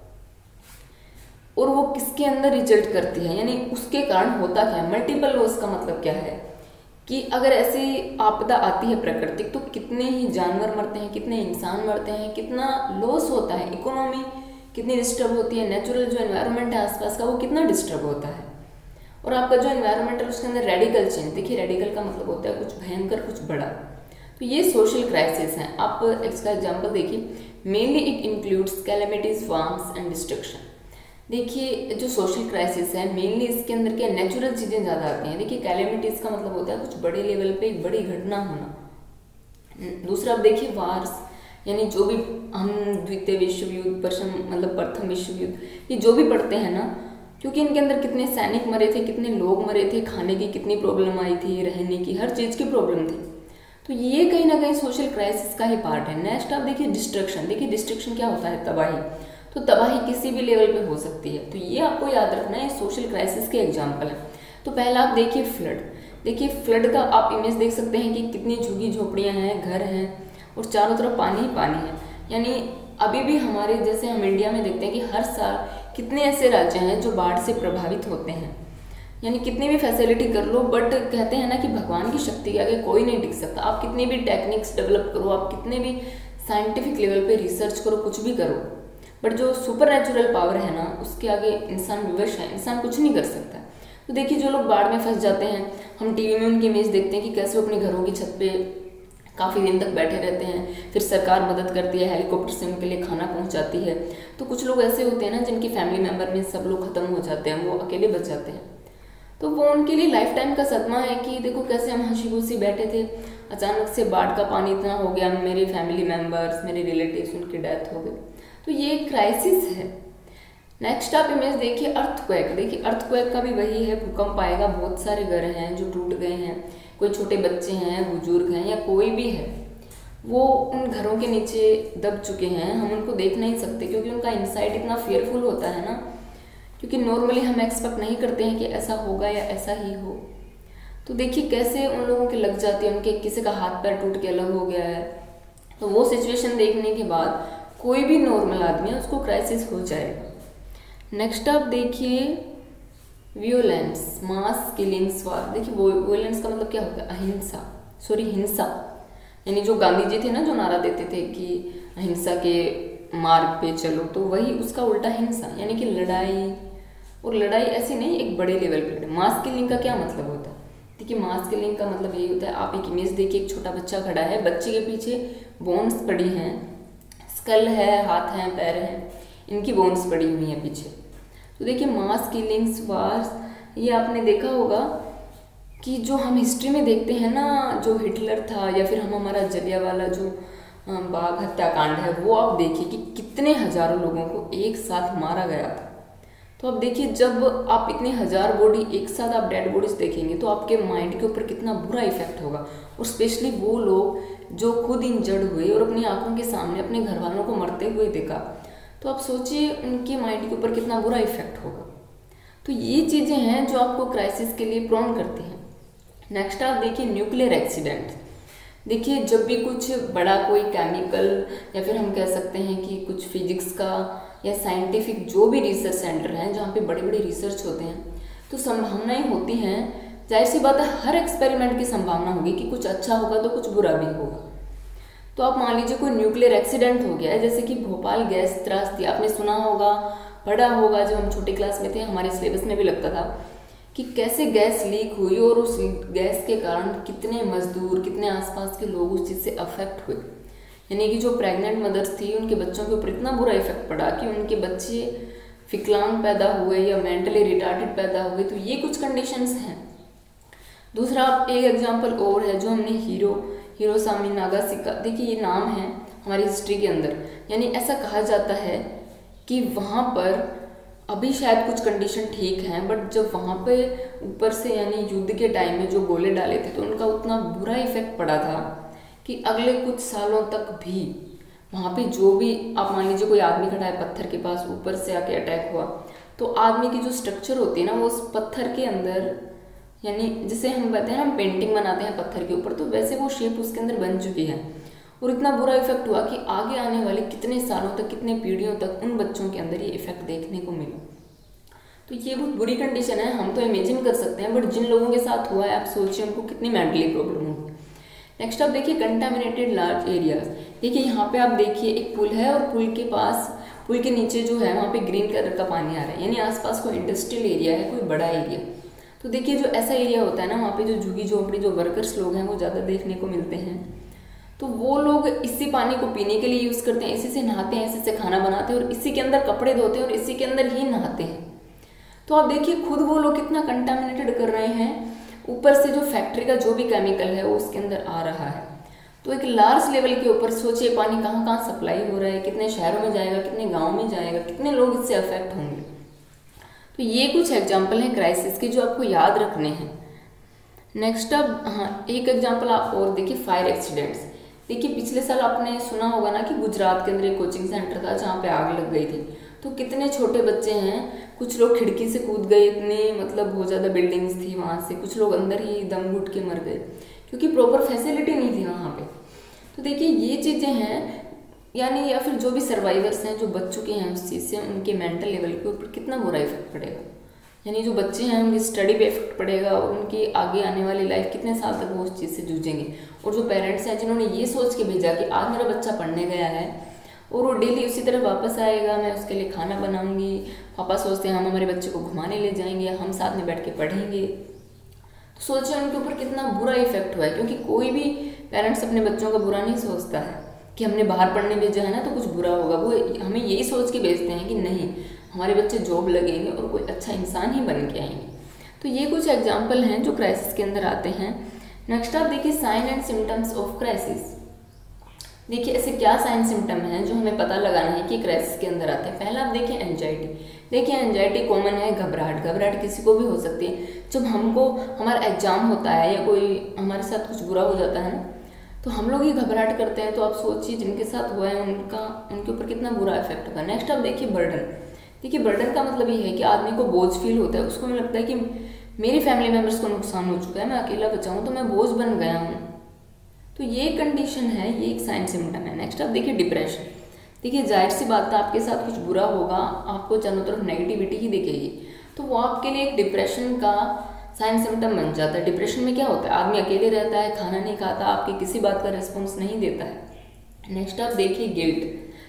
और वो किसके अंदर रिजल्ट करती है, यानी उसके कारण होता क्या है। मल्टीपल लॉस का मतलब क्या है कि अगर ऐसी आपदा आती है प्राकृतिक तो कितने ही जानवर मरते हैं, कितने इंसान मरते हैं, कितना लॉस होता है, इकोनॉमी कितनी डिस्टर्ब होती है, नेचुरल जो एनवायरनमेंट है आसपास का वो कितना डिस्टर्ब होता है, और आपका जो एनवायरनमेंट है उसके अंदर रेडिकल चेंज। देखिए, रेडिकल का मतलब होता है कुछ भयंकर, कुछ बड़ा। तो ये सोशल क्राइसिस हैं। आप इसका एग्जांपल देखिए, mainly it includes calamities, wars and destruction. देखिए, जो सोशल क्राइसिस है मेनली इसके अंदर क्या नेचुरल चीज़ें ज़्यादा आती हैं। देखिए, कैलेमिटीज का मतलब होता है कुछ बड़े लेवल पे एक बड़ी घटना होना। दूसरा आप देखिए वार्स, यानी जो भी हम द्वितीय विश्व युद्ध, प्रथम विश्व युद्ध, ये जो भी पढ़ते हैं ना, क्योंकि इनके अंदर कितने सैनिक मरे थे, कितने लोग मरे थे, खाने की कितनी प्रॉब्लम आई थी, रहने की हर चीज़ की प्रॉब्लम थी। तो ये कहीं ना कहीं सोशल क्राइसिस का ही पार्ट है। नेक्स्ट आप देखिए डिस्ट्रक्शन। देखिए, डिस्ट्रक्शन क्या होता है, तबाही। तो तबाही किसी भी लेवल पे हो सकती है, तो ये आपको याद रखना है, सोशल क्राइसिस के एग्जाम्पल है। तो पहला आप देखिए फ्लड। देखिए, फ्लड का आप इमेज देख सकते हैं कि कितनी झुग्गी झोपड़ियाँ हैं, घर हैं और चारों तरफ पानी ही पानी है। यानी अभी भी हमारे जैसे हम इंडिया में देखते हैं कि हर साल कितने ऐसे राज्य हैं जो बाढ़ से प्रभावित होते हैं। यानी कितनी भी फैसिलिटी कर लो, बट कहते हैं ना कि भगवान की शक्ति के आगे कोई नहीं टिक सकता। आप कितनी भी टेक्निक्स डेवलप करो, आप कितने भी साइंटिफिक लेवल पे रिसर्च करो, कुछ भी करो, बट जो सुपर नेचुरल पावर है ना उसके आगे इंसान विवश है, इंसान कुछ नहीं कर सकता। तो देखिए, जो लोग बाढ़ में फंस जाते हैं, हम टीवी में उनकी इमेज देखते हैं कि कैसे वो अपने घरों की छत पे काफ़ी दिन तक बैठे रहते हैं, फिर सरकार मदद करती है, हेलीकॉप्टर से उनके लिए खाना पहुंचाती है। तो कुछ लोग ऐसे होते हैं ना जिनकी फैमिली मेम्बर में सब लोग खत्म हो जाते हैं, वो अकेले बच जाते हैं। तो वो उनके लिए लाइफ टाइम का सदमा है कि देखो कैसे हम हंसी खुशी बैठे थे, अचानक से बाढ़ का पानी इतना हो गया, मेरे फैमिली मेम्बर्स, मेरे रिलेटिव्स, उनकी डेथ हो गई। तो ये क्राइसिस है। नेक्स्ट आप इमेज देखिए अर्थक्वेक। देखिए, अर्थक्वेक का भी वही है, भूकंप आएगा, बहुत सारे घर हैं जो टूट गए हैं, कोई छोटे बच्चे हैं, बुजुर्ग हैं, या कोई भी है, वो उन घरों के नीचे दब चुके हैं। हम उनको देख नहीं सकते क्योंकि उनका इनसाइड इतना फियरफुल होता है ना, क्योंकि नॉर्मली हम एक्सपेक्ट नहीं करते हैं कि ऐसा होगा या ऐसा ही हो। तो देखिए कैसे उन लोगों के लग जाती है, उनके किसी का हाथ पैर टूट के अलग हो गया है। तो वो सिचुएशन देखने के बाद कोई भी नॉर्मल आदमी है उसको क्राइसिस हो जाएगा। नेक्स्ट आप देखिए वियोलेंस, मास किलिंग्स वार। देखिए, वियोलेंस का मतलब क्या होता है, हिंसा। यानी जो गांधी जी थे ना, जो नारा देते थे कि अहिंसा के मार्ग पे चलो, तो वही उसका उल्टा हिंसा, यानी कि लड़ाई। और लड़ाई ऐसी नहीं, एक बड़े लेवल पे। मास किलिंग का क्या मतलब होता है? देखिए, मास किलिंग का मतलब यही होता है, आप एक इमेज देखिए, एक छोटा बच्चा खड़ा है, बच्चे के पीछे बोन्स पड़ी हैं, स्कल है, हाथ हैं, पैर हैं, इनकी बोन्स पड़ी हुई हैं पीछे। तो देखिए, मास किलिंग्स, वार्स, ये आपने देखा होगा कि जो हम हिस्ट्री में देखते हैं ना, जो हिटलर था, या फिर हम हमारा जलियांवाला जो बाग हत्याकांड है, वो आप देखिए कि कितने हजारों लोगों को एक साथ मारा गया था। तो आप देखिए, जब आप इतने हजार बॉडी एक साथ आप डेड बॉडीज देखेंगे तो आपके माइंड के ऊपर कितना बुरा इफेक्ट होगा। और स्पेशली वो लोग जो खुद इंजर्ड हुए और अपनी आंखों के सामने अपने घर वालों को मरते हुए देखा, तो आप सोचिए उनके माइंड के ऊपर कितना बुरा इफेक्ट होगा। तो ये चीज़ें हैं जो आपको क्राइसिस के लिए प्रोन करती हैं। नेक्स्ट आप देखिए, न्यूक्लियर एक्सीडेंट। देखिए, जब भी कुछ बड़ा कोई केमिकल, या फिर हम कह सकते हैं कि कुछ फिजिक्स का या साइंटिफिक जो भी रिसर्च सेंटर हैं जहाँ पे बड़े बड़े रिसर्च होते हैं, तो संभावनाएं होती हैं। जाहिर सी बात है, हर एक्सपेरिमेंट की संभावना होगी कि कुछ अच्छा होगा तो कुछ बुरा भी होगा। तो आप मान लीजिए कोई न्यूक्लियर एक्सीडेंट हो गया है, जैसे कि भोपाल गैस त्रासदी, आपने सुना होगा, पढ़ा होगा, जब हम छोटी क्लास में थे हमारे सिलेबस में भी लगता था कि कैसे गैस लीक हुई और उस गैस के कारण कितने मजदूर, कितने आसपास के लोग उस चीज़ से अफेक्ट हुए। यानी कि जो प्रेग्नेंट मदर्स थी, उनके बच्चों के ऊपर इतना बुरा इफेक्ट पड़ा कि उनके बच्चे विकलांग पैदा हुए या मेंटली रिटार्डेड पैदा हुए। तो ये कुछ कंडीशंस हैं। दूसरा आप एक एग्जांपल और है जो हमने हिरोशिमा नागासाकी, देखिए ये नाम है हमारी हिस्ट्री के अंदर, यानी ऐसा कहा जाता है कि वहाँ पर अभी शायद कुछ कंडीशन ठीक हैं, बट जब वहाँ पे ऊपर से यानी युद्ध के टाइम में जो गोले डाले थे तो उनका उतना बुरा इफेक्ट पड़ा था कि अगले कुछ सालों तक भी वहाँ पे जो भी, आप मान लीजिए कोई आदमी खड़ा है पत्थर के पास, ऊपर से आके अटैक हुआ, तो आदमी की जो स्ट्रक्चर होती है ना, वो उस पत्थर के अंदर, यानी जिसे हम कहते हैं हम पेंटिंग बनाते हैं पत्थर के ऊपर, तो वैसे वो शेप उसके अंदर बन चुकी है। और इतना बुरा इफेक्ट हुआ कि आगे आने वाले कितने सालों तक, कितने पीढ़ियों तक उन बच्चों के अंदर ये इफेक्ट देखने को मिला। तो ये बहुत बुरी कंडीशन है, हम तो इमेजिन कर सकते हैं, बट जिन लोगों के साथ हुआ है आप सोचिए उनको कितनी मेंटली प्रॉब्लम होगी। नेक्स्ट आप देखिए, कंटामिनेटेड लार्ज एरियाज। देखिए यहाँ पे आप देखिए एक पुल है और पुल के पास, पुल के नीचे जो है वहाँ पे ग्रीन कलर का पानी आ रहा है, यानी आसपास कोई इंडस्ट्रियल एरिया है, कोई बड़ा एरिया। तो देखिए जो ऐसा एरिया होता है ना, वहाँ पे जो झुग्गी झोपड़ी जो वर्कर्स लोग हैं वो ज़्यादा देखने को मिलते हैं। तो वो लोग इसी पानी को पीने के लिए यूज़ करते हैं, इसी से नहाते हैं, इसी से खाना बनाते हैं और इसी के अंदर कपड़े धोते हैं और इसी के अंदर ही नहाते हैं। तो आप देखिए खुद वो लोग कितना कंटामिनेटेड कर रहे हैं, ऊपर से जो फैक्ट्री का जो भी केमिकल है वो उसके अंदर आ रहा है। तो एक लार्ज लेवल के ऊपर सोचिए पानी कहाँ कहाँ सप्लाई हो रहा है, कितने शहरों में जाएगा, कितने गाँव में जाएगा, कितने लोग इससे अफेक्ट होंगे। तो ये कुछ एग्जाम्पल हैं क्राइसिस के जो आपको याद रखने हैं। नेक्स्ट अब एक एग्जाम्पल आप और देखिए, फायर एक्सीडेंट्स। देखिए पिछले साल आपने सुना होगा ना कि गुजरात के अंदर एक कोचिंग सेंटर था जहाँ पे आग लग गई थी। तो कितने छोटे बच्चे हैं, कुछ लोग खिड़की से कूद गए, इतनी मतलब बहुत ज़्यादा बिल्डिंग्स थी वहाँ से, कुछ लोग अंदर ही दम घुट के मर गए क्योंकि प्रॉपर फैसिलिटी नहीं थी वहाँ पे। तो देखिए ये चीज़ें हैं, यानी या फिर जो भी सर्वाइवर्स हैं जो बच चुके हैं उस चीज़ से, उनके मेंटल लेवल के ऊपर कितना बुरा इफेक्ट पड़ेगा। यानी जो बच्चे हैं उनकी स्टडी पे इफेक्ट पड़ेगा और उनकी आगे आने वाली लाइफ कितने साल तक वो उस चीज़ से जूझेंगे। और जो पेरेंट्स हैं जिन्होंने ये सोच के भेजा कि आज मेरा बच्चा पढ़ने गया है और वो डेली उसी तरह वापस आएगा, मैं उसके लिए खाना बनाऊंगी, पापा सोचते हैं हम हमारे बच्चे को घुमाने ले जाएंगे, हम साथ में बैठ के पढ़ेंगे, तो सोचिए उनके ऊपर कितना बुरा इफेक्ट हुआ है। क्योंकि कोई भी पेरेंट्स अपने बच्चों का बुरा नहीं सोचता है कि हमने बाहर पढ़ने भेजा है ना तो कुछ बुरा होगा, वो हमें यही सोच के भेजते हैं कि नहीं हमारे बच्चे जॉब लगेंगे और कोई अच्छा इंसान ही बन के आएंगे। तो ये कुछ एग्जाम्पल हैं जो क्राइसिस के अंदर आते हैं। नेक्स्ट आप देखिए, sign and symptoms of crisis. देखिए ऐसे क्या साइन सिम्टम हैं जो हमें पता लगाना है कि क्राइसिस के अंदर आते हैं। पहला आप देखिए एंजाइटी। देखिए एंजाइटी कॉमन है, घबराहट किसी को भी हो सकती है। जब हमको हमारा एग्जाम होता है या कोई हमारे साथ कुछ बुरा हो जाता है ना, तो हम लोग ये घबराहट करते हैं। तो आप सोचिए जिनके साथ हुआ है उनके ऊपर कितना बुरा इफेक्ट होगा। नेक्स्ट आप देखिए बर्डन। देखिए बर्डन का मतलब ये है कि आदमी को बोझ फील होता है, उसको लगता है कि मेरी फैमिली मेम्बर्स को नुकसान हो चुका है, मैं अकेला बचा हूँ तो मैं बोझ बन गया हूँ। तो ये कंडीशन है, ये एक साइन सिम्टम है। नेक्स्ट आप देखिए डिप्रेशन। देखिए जाहिर सी बात है आपके साथ कुछ बुरा होगा, आपको चारों तरफ नेगेटिविटी ही दिखेगी, तो वो आपके लिए एक डिप्रेशन का साइन सिम्टम बन जाता है। डिप्रेशन में क्या होता है, आदमी अकेले रहता है, खाना नहीं खाता, आपकी किसी बात का रिस्पॉन्स नहीं देता है। नेक्स्ट आप देखिए गिल्ट।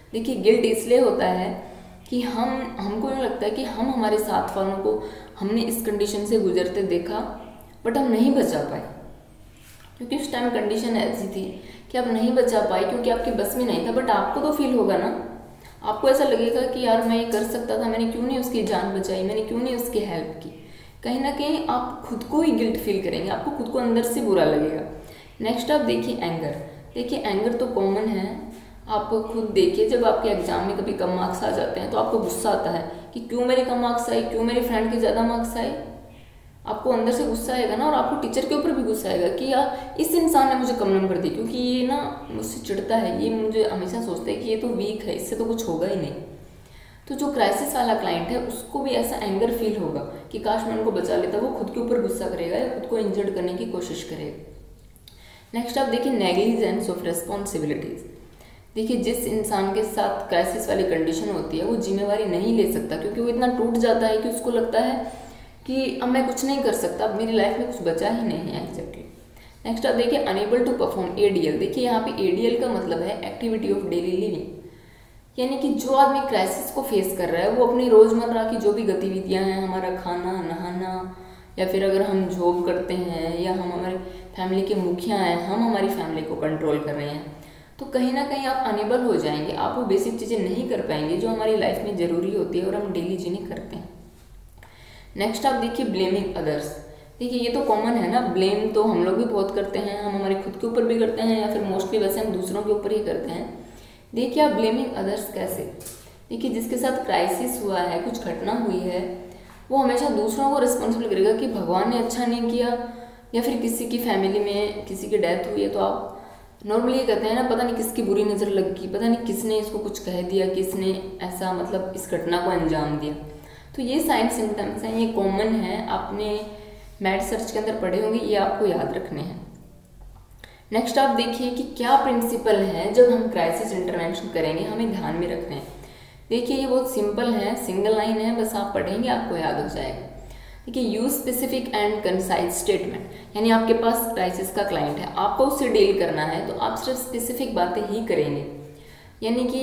देखिए गिल्ट इसलिए होता है कि हमको यूँ लगता है कि हम हमारे साथ वालों को हमने इस कंडीशन से गुजरते देखा बट हम नहीं बचा पाए, क्योंकि उस टाइम कंडीशन ऐसी थी कि आप नहीं बचा पाए क्योंकि आपके बस में नहीं था। बट आपको तो फील होगा ना, आपको ऐसा लगेगा कि यार मैं ये कर सकता था, मैंने क्यों नहीं उसकी जान बचाई, मैंने क्यों नहीं उसकी हेल्प की। कहीं ना कहीं आप खुद को ही गिल्ट फील करेंगे, आपको खुद को अंदर से बुरा लगेगा। नेक्स्ट आप देखिए एंगर। देखिए एंगर तो कॉमन है, आप खुद देखिए जब आपके एग्जाम में कभी कम मार्क्स आ जाते हैं तो आपको गुस्सा आता है कि क्यों मेरे कम मार्क्स आए, क्यों मेरे फ्रेंड के ज़्यादा मार्क्स आए। आपको अंदर से गुस्सा आएगा ना, और आपको टीचर के ऊपर भी गुस्सा आएगा कि यार इस इंसान ने मुझे कम नंबर दिए, क्योंकि ये ना मुझसे चिढ़ता है, ये मुझे हमेशा सोचता है कि ये तो वीक है, इससे तो कुछ होगा ही नहीं। तो जो क्राइसिस वाला क्लाइंट है उसको भी ऐसा एंगर फील होगा कि काश मैं उनको बचा लेता, वो खुद के ऊपर गुस्सा करेगा या खुद को इंजर्ड करने की कोशिश करेगा। नेक्स्ट आप देखिए नेग्लिजेंस ऑफ रिस्पॉन्सिबिलिटीज। देखिए जिस इंसान के साथ क्राइसिस वाली कंडीशन होती है वो जिम्मेवारी नहीं ले सकता, क्योंकि वो इतना टूट जाता है कि उसको लगता है कि अब मैं कुछ नहीं कर सकता, अब मेरी लाइफ में कुछ बचा ही नहीं है एग्जैक्टली। नेक्स्ट आप देखिए अनेबल टू परफॉर्म एडीएल। देखिए यहाँ पे एडीएल का मतलब है एक्टिविटी ऑफ डेली लिविंग, यानी कि जो आदमी क्राइसिस को फेस कर रहा है वो अपनी रोज़मर्रा की जो भी गतिविधियाँ हैं, हमारा खाना नहाना, या फिर अगर हम जॉब करते हैं या हम हमारे फैमिली के मुखिया हैं, हम हमारी फैमिली को कंट्रोल कर रहे हैं, तो कहीं ना कहीं आप अनेबल हो जाएंगे, आप वो बेसिक चीज़ें नहीं कर पाएंगे जो हमारी लाइफ में ज़रूरी होती है और हम डेली जीने करते हैं। नेक्स्ट आप देखिए ब्लेमिंग अदर्स। देखिए ये तो कॉमन है ना, ब्लेम तो हम लोग भी बहुत करते हैं, हम हमारे खुद के ऊपर भी करते हैं या फिर मोस्टली वैसे हम दूसरों के ऊपर ही करते हैं। देखिए आप ब्लेमिंग अदर्स कैसे। देखिए जिसके साथ क्राइसिस हुआ है, कुछ घटना हुई है, वो हमेशा दूसरों को रिस्पॉन्सिबल करेगा कि भगवान ने अच्छा नहीं किया, या फिर किसी की फैमिली में किसी की डेथ हुई है तो आप नॉर्मली ये कहते हैं ना, पता नहीं किसकी बुरी नज़र लग गई, पता नहीं किसने इसको कुछ कह दिया, किसने ऐसा मतलब इस घटना को अंजाम दिया। तो ये साइन सिम्टम्स हैं, ये कॉमन है, आपने मैड सर्च के अंदर पढ़े होंगे, ये आपको याद रखने हैं। नेक्स्ट आप देखिए कि क्या प्रिंसिपल है जब हम क्राइसिस इंटरवेंशन करेंगे, हमें ध्यान में रखने हैं। देखिए ये बहुत सिंपल है, सिंगल लाइन है, बस आप पढ़ेंगे आपको याद हो जाएगा। देखिए use specific and concise statement, यानी आपके पास क्राइसिस का क्लाइंट है, आपको उससे डील करना है तो आप सिर्फ स्पेसिफिक बातें ही करेंगे। यानी कि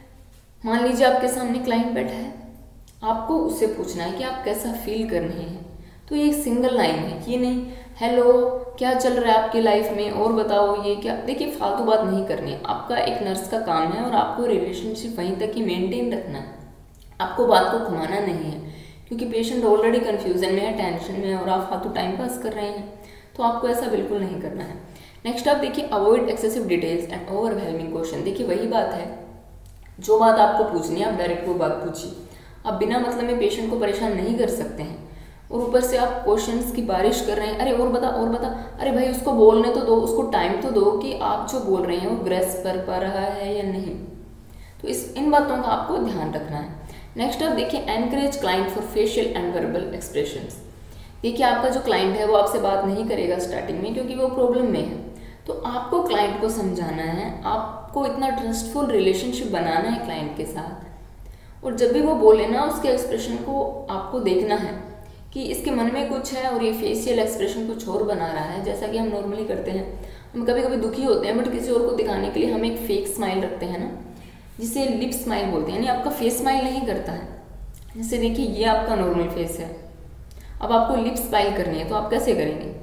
मान लीजिए आपके सामने क्लाइंट बैठा है, आपको उससे पूछना है कि आप कैसा फील कर रहे हैं, तो ये एक सिंगल लाइन है, ये नहीं हेलो क्या चल रहा है आपकी लाइफ में और बताओ ये क्या। देखिए फालतू बात नहीं करनी है, आपका एक नर्स का काम है और आपको रिलेशनशिप वहीं तक ही मेंटेन रखना है, आपको बात को घुमाना नहीं है, क्योंकि पेशेंट ऑलरेडी कन्फ्यूजन में है, टेंशन में है और आप फालतू टाइम पास कर रहे हैं, तो आपको ऐसा बिल्कुल नहीं करना है। नेक्स्ट आप देखिए avoid excessive details and overwhelming question. देखिए वही बात है, जो बात आपको पूछनी है आप डायरेक्ट वो बात पूछिए, आप बिना मतलब में पेशेंट को परेशान नहीं कर सकते हैं, और ऊपर से आप क्वेश्चंस की बारिश कर रहे हैं, अरे और बता और बता, अरे भाई उसको बोलने तो दो, उसको टाइम तो दो कि आप जो बोल रहे हैं वो ग्रेस कर पा रहा है या नहीं। तो इन बातों का आपको ध्यान रखना है। नेक्स्ट आप देखिए encourage client for facial and verbal expressions. देखिए आपका जो क्लाइंट है वो आपसे बात नहीं करेगा स्टार्टिंग में, क्योंकि वो प्रॉब्लम में है, तो आपको क्लाइंट को समझाना है, आपको इतना ट्रस्टफुल रिलेशनशिप बनाना है क्लाइंट के साथ, और जब भी वो बोले ना उसके एक्सप्रेशन को आपको देखना है कि इसके मन में कुछ है और ये फेशियल एक्सप्रेशन कुछ और बना रहा है। जैसा कि हम नॉर्मली करते हैं, हम कभी कभी दुखी होते हैं बट किसी और को दिखाने के लिए हम एक फेक स्माइल रखते हैं ना, जिसे लिप स्माइल बोलते हैं, यानी आपका फेस स्माइल नहीं करता है। जैसे देखिए ये आपका नॉर्मल फेस है, अब आपको लिप स्माइल करनी है तो आप कैसे करेंगे,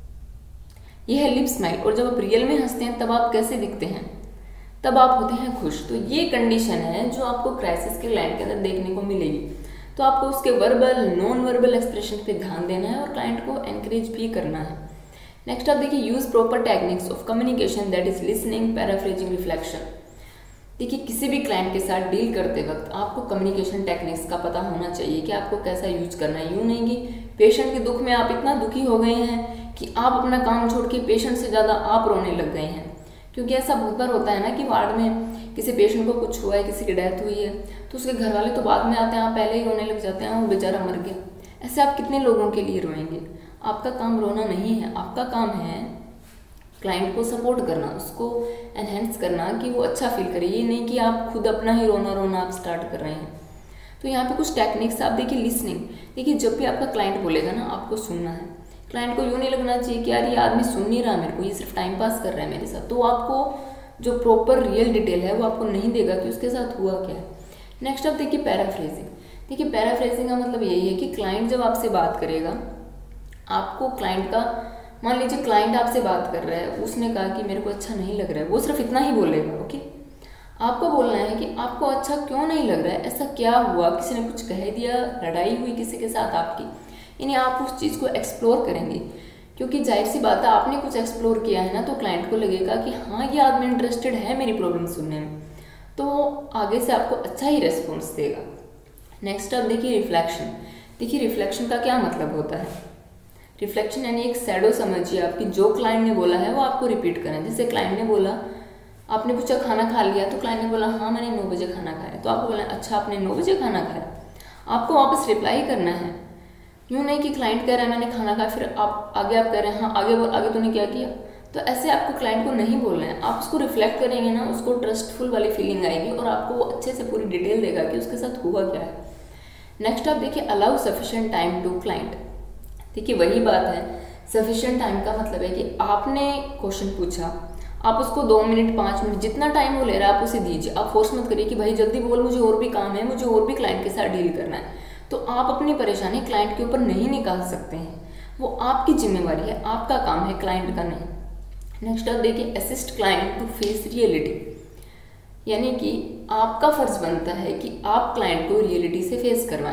ये है लिप स्माइल, और जब आप रियल में हंसते हैं तब आप कैसे दिखते हैं, तब आप होते हैं खुश। तो ये कंडीशन है जो आपको क्राइसिस के क्लाइंट के अंदर देखने को मिलेगी। तो आपको उसके वर्बल नॉन वर्बल एक्सप्रेशन पे ध्यान देना है और क्लाइंट को एनकरेज भी करना है। नेक्स्ट आप देखिए use proper techniques of communication that is listening, paraphrasing, reflection. देखिए किसी भी क्लाइंट के साथ डील करते वक्त आपको कम्युनिकेशन टेक्निक्स का पता होना चाहिए कि आपको कैसा यूज करना है। यूँ नहीं कि पेशेंट के दुख में आप इतना दुखी हो गए हैं कि आप अपना काम छोड़ के पेशेंट से ज़्यादा आप रोने लग गए हैं, क्योंकि ऐसा बहुत बार होता है ना कि वार्ड में किसी पेशेंट को कुछ हुआ है, किसी की डेथ हुई है, तो उसके घर वाले तो बाद में आते हैं, आप पहले ही रोने लग जाते हैं, वो बेचारा मर गया। ऐसे आप कितने लोगों के लिए रोएंगे। आपका काम रोना नहीं है, आपका काम है क्लाइंट को सपोर्ट करना, उसको एनहेंस करना कि वो अच्छा फील करे। ये नहीं कि आप खुद अपना ही रोना आप स्टार्ट कर रहे हैं। तो यहाँ पे कुछ टेक्निक्स आप देखिए। लिसनिंग, देखिए जब भी आपका क्लाइंट बोलेगा ना आपको सुनना है। क्लाइंट को यूँ नहीं लगना चाहिए कि यार ये आदमी सुन नहीं रहा मेरे को, ये सिर्फ टाइम पास कर रहा है मेरे साथ। तो आपको जो प्रॉपर रियल डिटेल है वो आपको नहीं देगा कि उसके साथ हुआ क्या है। नेक्स्ट आप देखिए पैराफ्रेजिंग। देखिए पैराफ्रेजिंग का मतलब यही है कि क्लाइंट जब आपसे बात करेगा, आपको क्लाइंट का, मान लीजिए क्लाइंट आपसे बात कर रहा है, उसने कहा कि मेरे को अच्छा नहीं लग रहा है, वो सिर्फ इतना ही बोलेगा, ओके। आपको बोलना है कि आपको अच्छा क्यों नहीं लग रहा है, ऐसा क्या हुआ, किसी ने कुछ कह दिया, लड़ाई हुई किसी के साथ आपकी, यानी आप उस चीज़ को एक्सप्लोर करेंगे। क्योंकि जाहिर सी बात है, आपने कुछ एक्सप्लोर किया है ना, तो क्लाइंट को लगेगा कि हाँ ये आदमी इंटरेस्टेड है मेरी प्रॉब्लम सुनने में, तो आगे से आपको अच्छा ही रेस्पॉन्स देगा। नेक्स्ट आप देखिए रिफ्लेक्शन। देखिए रिफ्लेक्शन का क्या मतलब होता है। रिफ्लेक्शन यानी एक शैडो समझिए आपकी, जो क्लाइंट ने बोला है वो आपको रिपीट करना है। जैसे क्लाइंट ने बोला, आपने पूछा खाना खा लिया, तो क्लाइंट ने बोला हाँ मैंने 9 बजे खाना खाया, तो आपको बोला अच्छा आपने 9 बजे खाना खाया, आपको वापस रिप्लाई करना है। यूँ नहीं कि क्लाइंट कह रहा है मैंने खाना खाया, फिर आप कह रहे हैं हाँ आगे तूने क्या किया, तो ऐसे आपको क्लाइंट को नहीं बोलना है। आप उसको रिफ्लेक्ट करेंगे ना, उसको ट्रस्टफुल वाली फीलिंग आएगी और आपको वो अच्छे से पूरी डिटेल देगा कि उसके साथ हुआ क्या है। नेक्स्ट आप देखिए allow sufficient time to client. देखिए वही बात है, सफिशिएंट टाइम का मतलब है कि आपने क्वेश्चन पूछा, आप उसको 2 मिनट 5 मिनट जितना टाइम वो ले रहा है आप उसे दीजिए। आप फोर्स मत करिए कि भाई जल्दी बोल, मुझे और भी काम है, मुझे और भी क्लाइंट के साथ डील करना है। तो आप अपनी परेशानी क्लाइंट के ऊपर नहीं निकाल सकते हैं, वो आपकी जिम्मेवारी है, आपका काम है, क्लाइंट का नहीं। नेक्स्ट आप देखिए assist client to face reality, यानी कि आपका फर्ज बनता है कि आप क्लाइंट को रियलिटी से फेस करवाएं।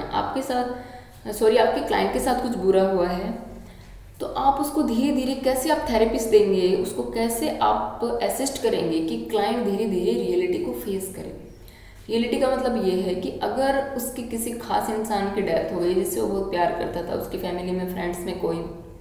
आपके क्लाइंट के साथ कुछ बुरा हुआ है, तो आप उसको धीरे धीरे कैसे आप थेरेपिस्ट देंगे, उसको कैसे आप असिस्ट करेंगे कि क्लाइंट धीरे धीरे रियलिटी को फेस करे। रियलिटी का मतलब ये है कि अगर उसके किसी खास इंसान की डेथ हो गई जिससे वो बहुत प्यार करता था, उसकी फैमिली में फ्रेंड्स में कोई,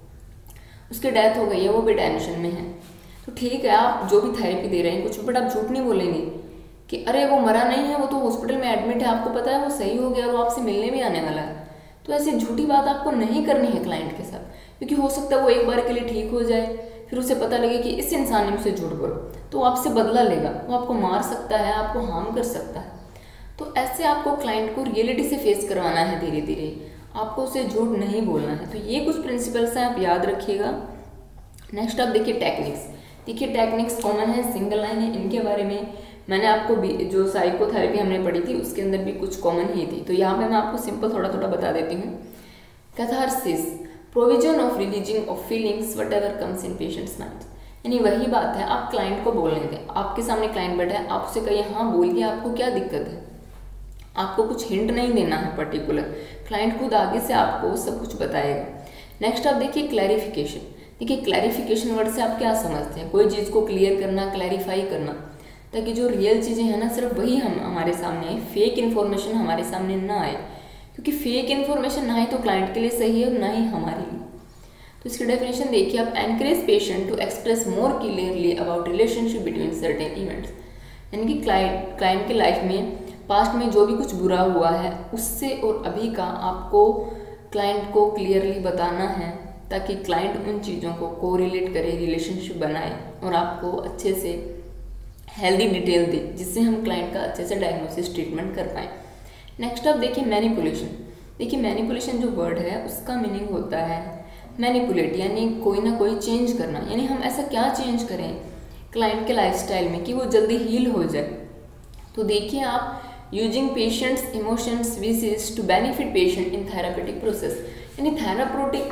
उसकी डेथ हो गई है, वो भी टेंशन में है, तो ठीक है आप जो भी थेरेपी दे रहे हैं कुछ, बट आप झूठ नहीं बोलेंगे कि अरे वो मरा नहीं है, वो तो हॉस्पिटल में एडमिट है, आपको पता है वो सही हो गया और वो आपसे मिलने भी आने वाला है। तो ऐसी झूठी बात आपको नहीं करनी है क्लाइंट के साथ, क्योंकि हो सकता है वो एक बार के लिए ठीक हो जाए, फिर उसे पता लगे कि इस इंसान ने मुझसे झूठ बोला, तो वो आपसे बदला लेगा, वो आपको मार सकता है, आपको हार्म कर सकता है। तो ऐसे आपको क्लाइंट को रियलिटी से फेस करवाना है धीरे धीरे, आपको उसे झूठ नहीं बोलना है। तो ये कुछ प्रिंसिपल्स हैं, आप याद रखिएगा। नेक्स्ट आप देखिए टेक्निक्स। देखिए टेक्निक्स कॉमन है, सिंगल लाइन है, इनके बारे में मैंने आपको जो साइकोथेरेपी हमने पढ़ी थी उसके अंदर भी कुछ कॉमन ही थी, तो यहाँ पे मैं आपको सिंपल थोड़ा थोड़ा बता देती हूँ। Catharsis, provision of releasing of feelings whatever comes in patient's mind, यानी वही बात है, आप क्लाइंट को बोलने दें। आपके सामने क्लाइंट बैठा है, आप उससे कहिए हाँ बोलिए आपको क्या दिक्कत है, आपको कुछ हिंट नहीं देना है पर्टिकुलर, क्लाइंट खुद आगे से आपको सब कुछ बताएगा। नेक्स्ट आप देखिए क्लैरिफिकेशन। देखिए क्लैरिफिकेशन वर्ड से आप क्या समझते हैं, कोई चीज़ को क्लियर करना, क्लैरिफाई करना, ताकि जो रियल चीज़ें हैं ना सिर्फ वही हमारे सामने आए, फेक इन्फॉर्मेशन हमारे सामने ना आए, क्योंकि फेक इन्फॉर्मेशन ना ही तो क्लाइंट के लिए सही है और ना ही हमारे लिए। तो इसकी डेफिनेशन देखिए आप, encourage patient to express more clearly about relationship between certain events, यानी कि क्लाइंट के लाइफ में पास्ट में जो भी कुछ बुरा हुआ है उससे और अभी का आपको क्लाइंट को क्लियरली बताना है, ताकि क्लाइंट उन चीज़ों को कोरिलेट करे, रिलेशनशिप बनाए और आपको अच्छे से हेल्दी डिटेल दे, जिससे हम क्लाइंट का अच्छे से डायग्नोसिस ट्रीटमेंट कर पाएँ। नेक्स्ट आप देखिए मैनिपुलेशन। देखिए मैनिपुलेशन जो वर्ड है उसका मीनिंग होता है मैनिपुलेट, यानी कोई ना कोई चेंज करना, यानी हम ऐसा क्या चेंज करें क्लाइंट के लाइफस्टाइल में कि वो जल्दी हील हो जाए। तो देखिए आप, using patient's emotions wishes to benefit patient in therapeutic process, यानी थेरापेटिक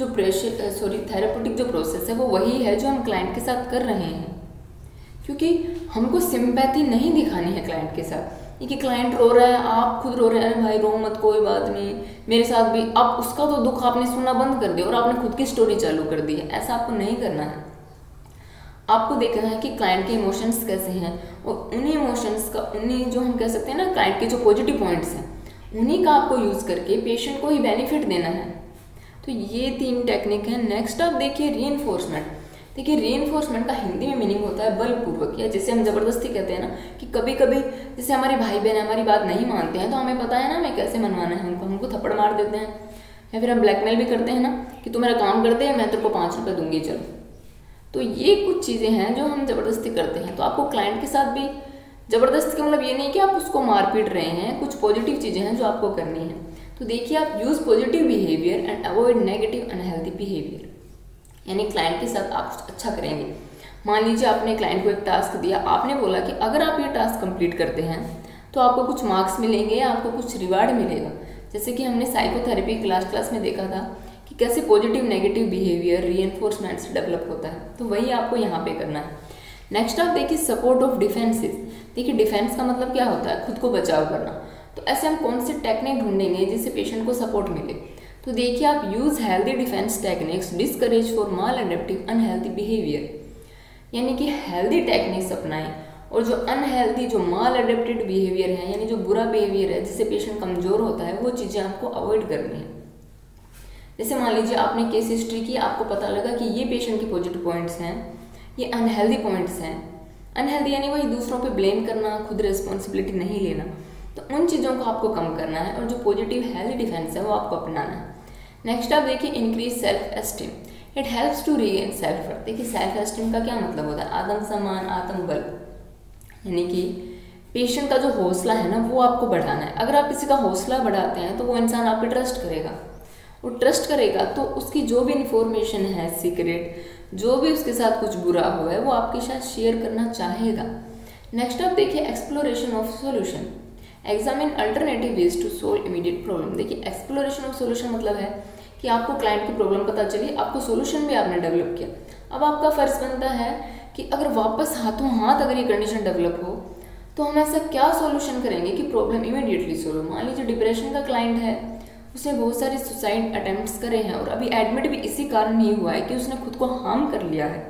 जो प्रोसेस है वो वही है जो हम क्लाइंट के साथ कर रहे हैं, क्योंकि हमको सिंपैथी नहीं दिखानी है क्लाइंट के साथ, कि क्लाइंट रो रहा है, आप खुद रो रहे हैं, भाई रो मत कोई बात नहीं मेरे साथ भी, अब उसका तो दुख आपने सुनना बंद कर दिया और आपने खुद की स्टोरी चालू कर दी है। ऐसा आपको नहीं करना है, आपको देखना है कि क्लाइंट के इमोशंस कैसे हैं और उन्हीं इमोशंस का, उन्हीं जो हम कह सकते हैं ना क्लाइंट के जो पॉजिटिव पॉइंट्स हैं उन्हीं का आपको यूज़ करके पेशेंट को ही बेनिफिट देना है। तो ये 3 टेक्निक है। नेक्स्ट आप देखिए रीइंफोर्समेंट। देखिए रीइंफोर्समेंट का हिंदी में मीनिंग होता है बलपूर्वक, या जैसे हम ज़बरदस्ती कहते हैं ना, कि कभी कभी जैसे हमारे भाई बहन हमारी बात नहीं मानते हैं तो हमें पता है ना हमें कैसे मनवाना है उनको, हमको थप्पड़ मार देते हैं, या फिर हम ब्लैकमेल भी करते हैं ना कि तू मेरा काम कर दे मैं तेरे को 5 रुपये दूंगी चलो। तो ये कुछ चीज़ें हैं जो हम ज़बरदस्ती करते हैं। तो आपको क्लाइंट के साथ भी ज़बरदस्ती का मतलब ये नहीं कि आप उसको मार पीट रहे हैं, कुछ पॉजिटिव चीज़ें हैं जो आपको करनी है। तो देखिए आप use positive behaviour and avoid negative unhealthy behaviour, यानी क्लाइंट के साथ आप कुछ अच्छा करेंगे। मान लीजिए आपने क्लाइंट को एक टास्क दिया, आपने बोला कि अगर आप ये टास्क कंप्लीट करते हैं तो आपको कुछ मार्क्स मिलेंगे या आपको कुछ रिवार्ड मिलेगा। जैसे कि हमने साइकोथेरेपी क्लास में देखा था कि कैसे पॉजिटिव नेगेटिव बिहेवियर रीइंफोर्समेंट से डेवलप होता है, तो वही आपको यहाँ पे करना है। नेक्स्ट आप देखिए सपोर्ट ऑफ डिफेंसेस। देखिए डिफेंस का मतलब क्या होता है, खुद को बचाव करना। तो ऐसे हम कौन से टेक्निक ढूंढेंगे जिससे पेशेंट को सपोर्ट मिले। तो देखिए आप use healthy defence techniques, discourage for maladaptive unhealthy behaviour, यानी कि हेल्दी टेक्निक्स अपनाएं और जो अनहेल्दी जो माल एडेप्टेड बिहेवियर है यानी जो बुरा बिहेवियर है जिससे पेशेंट कमजोर होता है वो चीज़ें आपको अवॉइड करनी है। जैसे मान लीजिए आपने केस हिस्ट्री की, आपको पता लगा कि ये पेशेंट के पॉजिटिव पॉइंट्स हैं, ये अनहेल्दी पॉइंट्स हैं। अनहेल्दी यानी वही दूसरों पे ब्लेम करना, खुद रिस्पॉन्सिबिलिटी नहीं लेना, तो उन चीज़ों को आपको कम करना है और जो पॉजिटिव हेल्दी डिफेंस है वो आपको अपनाना है। नेक्स्ट आप देखिए increase self esteem, it helps to regain self worth. देखिए सेल्फ एस्टीम का क्या मतलब होता है, आत्मसम्मान, आत्मबल, यानी कि पेशेंट का जो हौसला है ना वो आपको बढ़ाना है। अगर आप किसी का हौसला बढ़ाते हैं तो वो इंसान आप पे ट्रस्ट करेगा, वो ट्रस्ट करेगा तो उसकी जो भी इन्फॉर्मेशन है सीक्रेट, जो भी उसके साथ कुछ बुरा हुआ है वो आपके साथ शेयर करना चाहेगा। नेक्स्ट आप देखिए exploration of solution, examine alternative ways to solve immediate problem. देखिए एक्सप्लोरेशन ऑफ सॉल्यूशन मतलब है कि आपको क्लाइंट की प्रॉब्लम पता चली, आपको सॉल्यूशन भी आपने डेवलप किया। अब आपका फर्ज बनता है कि अगर वापस हाथों हाथ अगर ये कंडीशन डेवलप हो तो हम ऐसा क्या सॉल्यूशन करेंगे कि प्रॉब्लम इमीडिएटली सोल्व हो। मान लीजिए डिप्रेशन का क्लाइंट है, उसने बहुत सारे सुसाइड अटेम्प्ट्स करे हैं और अभी एडमिट भी इसी कारण नहीं हुआ है कि उसने खुद को हार्म कर लिया है।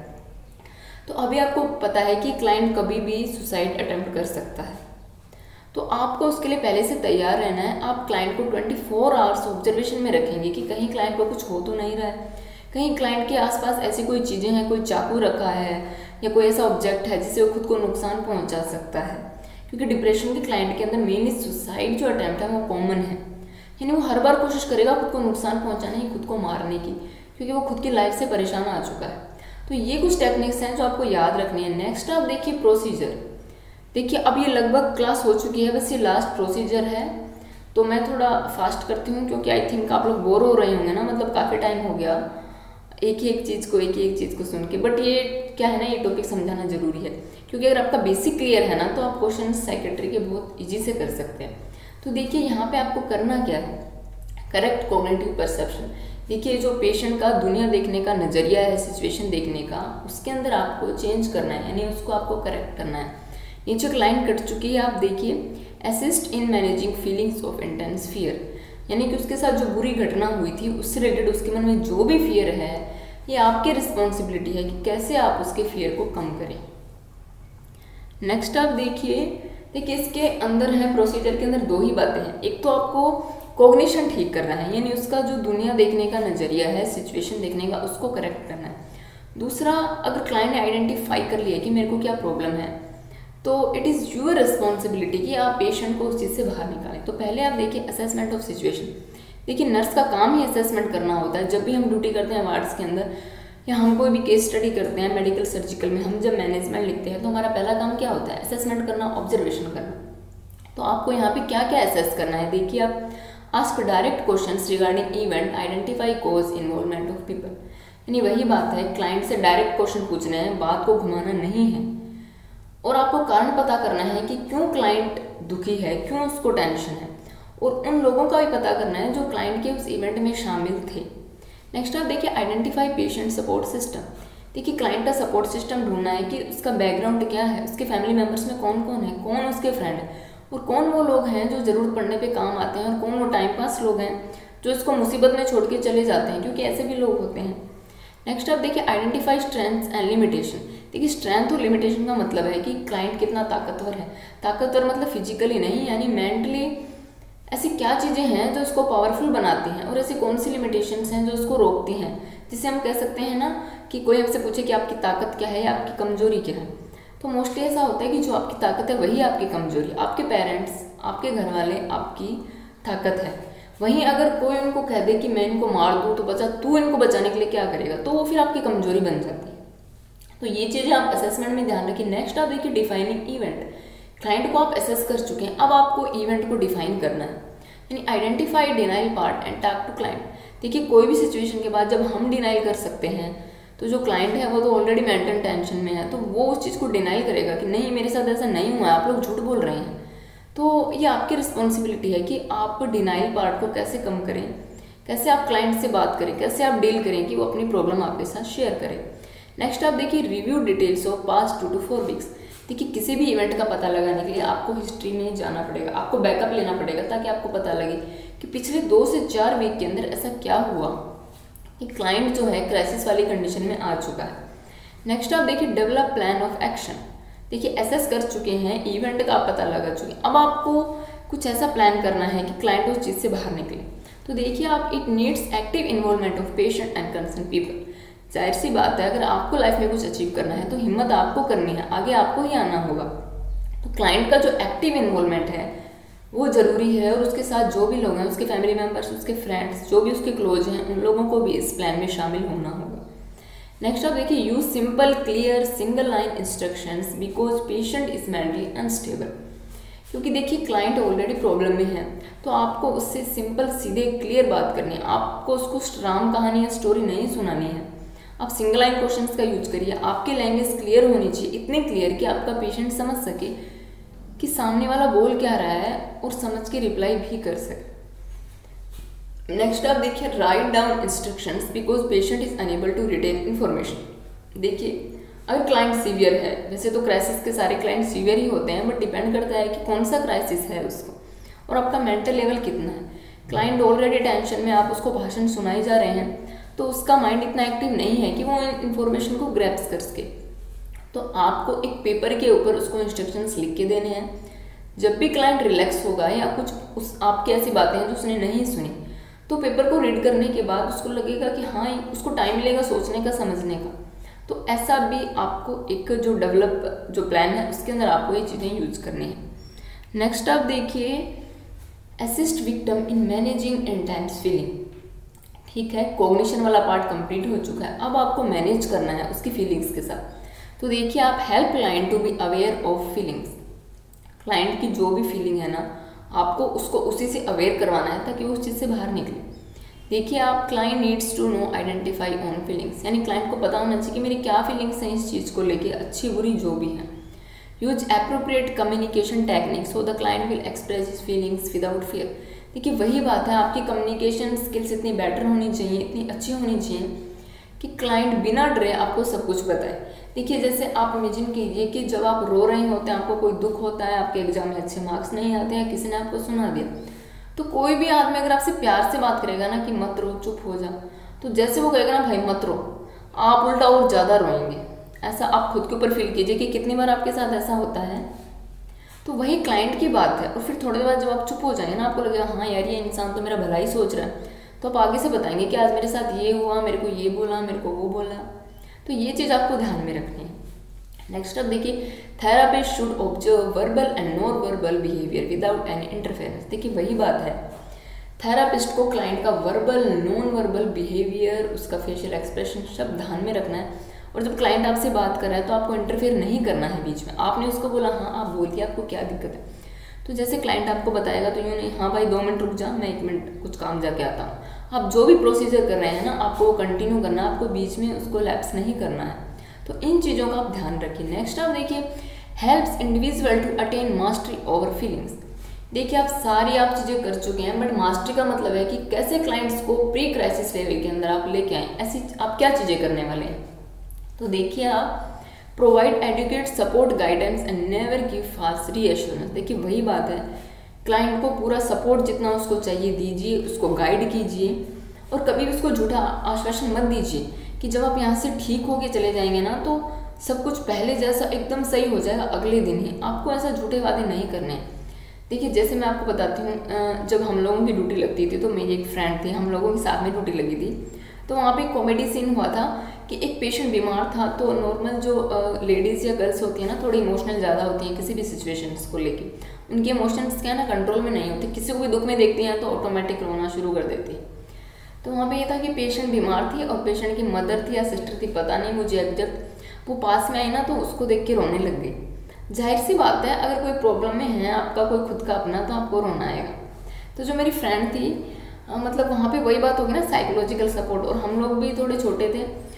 तो अभी आपको पता है कि क्लाइंट कभी भी सुसाइड अटेम्प्ट कर सकता है, तो आपको उसके लिए पहले से तैयार रहना है। आप क्लाइंट को 24 आवर्स ऑब्जर्वेशन में रखेंगे कि कहीं क्लाइंट को कुछ हो तो नहीं रहा है, कहीं क्लाइंट के आसपास ऐसी कोई चीज़ें हैं, कोई चाकू रखा है या कोई ऐसा ऑब्जेक्ट है जिससे वो खुद को नुकसान पहुंचा सकता है। क्योंकि डिप्रेशन के क्लाइंट के अंदर मेनली सुसाइड जो अटैम्प्ट है वो कॉमन है, यानी वो हर बार कोशिश करेगा खुद को नुकसान पहुंचाने की, खुद को मारने की, क्योंकि वो खुद की लाइफ से परेशान आ चुका है। तो ये कुछ टेक्निक्स हैं जो आपको याद रखनी है। नेक्स्ट आप देखिए प्रोसीजर। देखिए अब ये लगभग क्लास हो चुकी है, बस ये लास्ट प्रोसीजर है, तो मैं थोड़ा फास्ट करती हूँ क्योंकि आई थिंक आप लोग बोर हो रहे होंगे ना, मतलब काफ़ी टाइम हो गया एक ही एक चीज़ को सुन के। बट ये क्या है ना, ये टॉपिक समझाना जरूरी है क्योंकि अगर आपका बेसिक क्लियर है ना तो आप क्वेश्चन साइकेट्री के बहुत इजी से कर सकते हैं। तो देखिए यहाँ पे आपको करना क्या है, करेक्ट कॉग्निटिव परसेप्शन। देखिए जो पेशेंट का दुनिया देखने का नज़रिया है, सिचुएशन देखने का, उसके अंदर आपको चेंज करना है, यानी उसको आपको करेक्ट करना है। नीचे एक लाइन कट चुकी है, आप देखिए assist in managing feelings of intense fear, यानी कि उसके साथ जो बुरी घटना हुई थी उससे रिलेटेड उसके मन में जो भी फियर है ये आपकी रिस्पॉन्सिबिलिटी है कि कैसे आप उसके फियर को कम करें। नेक्स्ट आप देखिए इसके अंदर है, प्रोसीजर के अंदर दो ही बातें हैं। एक तो आपको कॉग्निशन ठीक करना है, यानी उसका जो दुनिया देखने का नज़रिया है, सिचुएशन देखने का, उसको करेक्ट करना है। दूसरा, अगर क्लाइंट ने आइडेंटिफाई कर लिया कि मेरे को क्या प्रॉब्लम है, तो इट इज़ योर रिस्पॉन्सिबिलिटी कि आप पेशेंट को उस चीज़ से बाहर निकालें। तो पहले आप देखिए असेसमेंट ऑफ सिचुएशन। देखिए नर्स का काम ही असेसमेंट करना होता है। जब भी हम ड्यूटी करते हैं वार्ड्स के अंदर या हम कोई भी केस स्टडी करते हैं मेडिकल सर्जिकल में, हम जब मैनेजमेंट लिखते हैं तो हमारा पहला काम क्या होता है, असेसमेंट करना, ऑब्जर्वेशन करना। तो आपको यहाँ पे क्या क्या असेस करना है, देखिए आप ask direct questions regarding event, identify cause, involvement of people. यानी वही बात है, क्लाइंट से डायरेक्ट क्वेश्चन पूछने हैं, बात को घुमाना नहीं है। और आपको कारण पता करना है कि क्यों क्लाइंट दुखी है, क्यों उसको टेंशन है, और उन लोगों का भी पता करना है जो क्लाइंट के उस इवेंट में शामिल थे। नेक्स्ट आप देखिए आइडेंटिफाई पेशेंट सपोर्ट सिस्टम। देखिए क्लाइंट का सपोर्ट सिस्टम ढूंढना है कि उसका बैकग्राउंड क्या है, उसके फैमिली मेम्बर्स में कौन कौन है, कौन उसके फ्रेंड है, और कौन वो लोग हैं जो ज़रूरत पड़ने पे काम आते हैं, और कौन वो टाइम पास लोग हैं जो इसको मुसीबत में छोड़ के चले जाते हैं, क्योंकि ऐसे भी लोग होते हैं। नेक्स्ट आप देखिए आइडेंटिफाई स्ट्रेंथ्स एंड लिमिटेशन। देखिए स्ट्रेंथ और लिमिटेशन का मतलब है कि क्लाइंट कितना ताकतवर है। ताकतवर मतलब फिजिकली नहीं, यानी मेंटली ऐसी क्या चीज़ें हैं जो उसको पावरफुल बनाती हैं, और ऐसी कौन सी लिमिटेशंस हैं जो उसको रोकती हैं, जिसे हम कह सकते हैं ना कि कोई हमसे पूछे कि आपकी ताकत क्या है या आपकी कमजोरी क्या है, तो मोस्टली ऐसा होता है कि जो आपकी ताकत है वही आपकी कमजोरी। आपके पेरेंट्स, आपके घर वाले आपकी ताकत है। वहीं अगर कोई उनको कह दे कि मैं इनको मार दूँ तो बचा, तू इनको बचाने के लिए क्या करेगा, तो वो फिर आपकी कमजोरी बन जाती है। तो ये चीज़ें आप असेसमेंट में ध्यान रखिए। नेक्स्ट आप देखिए डिफाइनिंग इवेंट। क्लाइंट को आप असेस कर चुके हैं, अब आपको इवेंट को डिफाइन करना है, यानी identify denial part and talk to client. देखिए कोई भी सिचुएशन के बाद जब हम डिनाइल कर सकते हैं तो जो क्लाइंट है वो तो ऑलरेडी मेंटल टेंशन में है, तो वो उस चीज़ को डिनाई करेगा कि नहीं मेरे साथ ऐसा नहीं हुआ है, आप लोग झूठ बोल रहे हैं। तो ये आपकी रिस्पॉन्सिबिलिटी है कि आप डिनाइल पार्ट को कैसे कम करें, कैसे आप क्लाइंट से बात करें, कैसे आप डील करें कि वो अपनी प्रॉब्लम आपके साथ शेयर करें। नेक्स्ट आप देखिए review details of past 2 to 4 weeks. देखिए किसी भी इवेंट का पता लगाने के लिए आपको हिस्ट्री में जाना पड़ेगा, आपको बैकअप लेना पड़ेगा, ताकि आपको पता लगे कि पिछले 2 से 4 वीक के अंदर ऐसा क्या हुआ कि क्लाइंट जो है क्राइसिस वाली कंडीशन में आ चुका है। नेक्स्ट आप देखिए डेवलप प्लान ऑफ एक्शन। देखिए एसेस कर चुके हैं, इवेंट का आप पता लगा चुके हैं, अब आपको कुछ ऐसा प्लान करना है कि क्लाइंट उस चीज़ से बाहर निकले। तो देखिए आप it needs active involvement of patient and concern people. जाहिर सी बात है, अगर आपको लाइफ में कुछ अचीव करना है तो हिम्मत आपको करनी है, आगे आपको ही आना होगा। तो क्लाइंट का जो एक्टिव इन्वॉल्वमेंट है वो ज़रूरी है, और उसके साथ जो भी लोग हैं, उसके फैमिली मेम्बर्स, उसके फ्रेंड्स, जो भी उसके क्लोज हैं, उन लोगों को भी इस प्लान में शामिल होना होगा। नेक्स्ट आप देखिए use simple clear single line instructions because patient is mentally unstable. क्योंकि देखिए क्लाइंट ऑलरेडी प्रॉब्लम में है, तो आपको उससे सिंपल सीधे क्लियर बात करनी है, आपको उसको राम कहानी या स्टोरी नहीं सुनानी है। आप सिंगल लाइन क्वेश्चंस का यूज करिए, आपकी लैंग्वेज क्लियर होनी चाहिए, इतनी क्लियर कि आपका पेशेंट समझ सके कि सामने वाला बोल क्या रहा है और समझ के रिप्लाई भी कर सके। नेक्स्ट आप देखिए write down instructions because patient is unable to retain information. देखिए अगर क्लाइंट सीवियर है, वैसे तो क्राइसिस के सारे क्लाइंट सीवियर ही होते हैं, बट डिपेंड करता है कि कौन सा क्राइसिस है उसको और आपका मेंटल लेवल कितना है। क्लाइंट ऑलरेडी टेंशन में, आप उसको भाषण सुनाई जा रहे हैं, तो उसका माइंड इतना एक्टिव नहीं है कि वो इन्फॉर्मेशन को ग्रैप्स कर सके। तो आपको एक पेपर के ऊपर उसको इंस्ट्रक्शंस लिख के देने हैं। जब भी क्लाइंट रिलैक्स होगा या कुछ उस आपकी ऐसी बातें हैं जो उसने नहीं सुनी, तो पेपर को रीड करने के बाद उसको लगेगा कि हाँ उसको टाइम मिलेगा सोचने का, समझने का। तो ऐसा भी आपको एक जो डेवलप जो प्लान है उसके अंदर आपको ये चीज़ें यूज करनी है। नेक्स्ट आप देखिए assist victim in managing intense feeling. ठीक है, कॉग्निशन वाला पार्ट कंप्लीट हो चुका है, अब आपको मैनेज करना है उसकी फीलिंग्स के साथ। तो देखिए आप help client to be aware of feelings. Client की जो भी फीलिंग है ना, आपको उसको उसी से अवेयर करवाना है ताकि वो उस चीज़ से बाहर निकले। देखिए आप client needs to know identify on feelings, यानी क्लाइंट को पता होना चाहिए कि मेरी क्या फीलिंग्स हैं इस चीज़ को लेके, अच्छी बुरी जो भी है। Use appropriate communication techniques so the client will express his feelings without fear. देखिए वही बात है, आपकी कम्युनिकेशन स्किल्स इतनी बेटर होनी चाहिए, इतनी अच्छी होनी चाहिए कि क्लाइंट बिना डरे आपको सब कुछ बताए। देखिए जैसे आप इमेजिन कीजिए कि जब आप रो रहे होते हैं, आपको कोई दुख होता है, आपके एग्जाम में अच्छे मार्क्स नहीं आते हैं, किसी ने आपको सुना दिया, तो कोई भी आदमी अगर आपसे प्यार से बात करेगा ना कि मत रो, चुप हो जा, तो जैसे वो कहेगा ना भाई मत रो, आप उल्टा और ज़्यादा रोएंगे। ऐसा आप खुद के ऊपर फील कीजिए कि कितनी बार आपके साथ ऐसा होता है। तो वही क्लाइंट की बात है। और फिर थोड़ी देर बाद जब आप चुप हो जाएंगे ना, आपको लगेगा हाँ यार ये इंसान तो मेरा भला ही सोच रहा है, तो आप आगे से बताएंगे कि आज मेरे साथ ये हुआ, मेरे को ये बोला, मेरे को वो बोला। तो ये चीज़ आपको ध्यान में रखनी है। नेक्स्ट अब देखिए therapist should observe verbal and non verbal behaviour without any interference. देखिए वही बात है, थेरापिस्ट को क्लाइंट का वर्बल नॉन वर्बल बिहेवियर, उसका फेशियल एक्सप्रेशन सब ध्यान में रखना है। और जब क्लाइंट आपसे बात कर रहा है तो आपको इंटरफेयर नहीं करना है बीच में। आपने उसको बोला हाँ आप बोलिए, आपको क्या दिक्कत है, तो जैसे क्लाइंट आपको बताएगा तो यूँ नहीं हाँ भाई 2 मिनट रुक जा, मैं 1 मिनट कुछ काम जाके आता हूँ। आप जो भी प्रोसीजर कर रहे हैं ना, आपको कंटिन्यू करना है, आपको बीच में उसको लैप्स नहीं करना है। तो इन चीज़ों का आप ध्यान रखिए। नेक्स्ट आप देखिए helps individual to attain mastery over feelings. देखिए आप सारी आप चीज़ें कर चुके हैं, बट मास्टरी का मतलब है कि कैसे क्लाइंट्स को प्री क्राइसिस लेवल के अंदर आप लेके आए, ऐसी आप क्या चीज़ें करने वाले हैं। तो देखिए आप provide adequate support guidance and never give false reassurance. देखिए वही बात है, क्लाइंट को पूरा सपोर्ट जितना उसको चाहिए दीजिए, उसको गाइड कीजिए, और कभी भी उसको झूठा आश्वासन मत दीजिए कि जब आप यहाँ से ठीक होके चले जाएंगे ना तो सब कुछ पहले जैसा एकदम सही हो जाएगा अगले दिन ही। आपको ऐसा झूठे वादे नहीं करने। देखिए जैसे मैं आपको बताती हूँ, जब हम लोगों की ड्यूटी लगती थी तो मेरी एक फ्रेंड थी, हम लोगों के साथ में ड्यूटी लगी थी, तो वहाँ पे कॉमेडी सीन हुआ था कि एक पेशेंट बीमार था। तो नॉर्मल जो लेडीज़ या गर्ल्स होती हैं ना, थोड़ी इमोशनल ज़्यादा होती हैं किसी भी सिचुएशंस को लेके। उनके इमोशंस क्या है ना, कंट्रोल में नहीं होते, किसी को भी दुख में देखती हैं तो ऑटोमेटिक रोना शुरू कर देती है। तो वहाँ पे ये था कि पेशेंट बीमार थी और पेशेंट की मदर थी या सिस्टर थी, पता नहीं मुझे एग्जैक्ट, वो पास में आई ना तो उसको देख के रोने लग गई। जाहिर सी बात है, अगर कोई प्रॉब्लम में है आपका कोई खुद का अपना, तो आपको रोना आएगा। तो जो मेरी फ्रेंड थी, मतलब वहाँ पे वही बात होगी ना, साइकोलॉजिकल सपोर्ट, और हम लोग भी थोड़े छोटे थे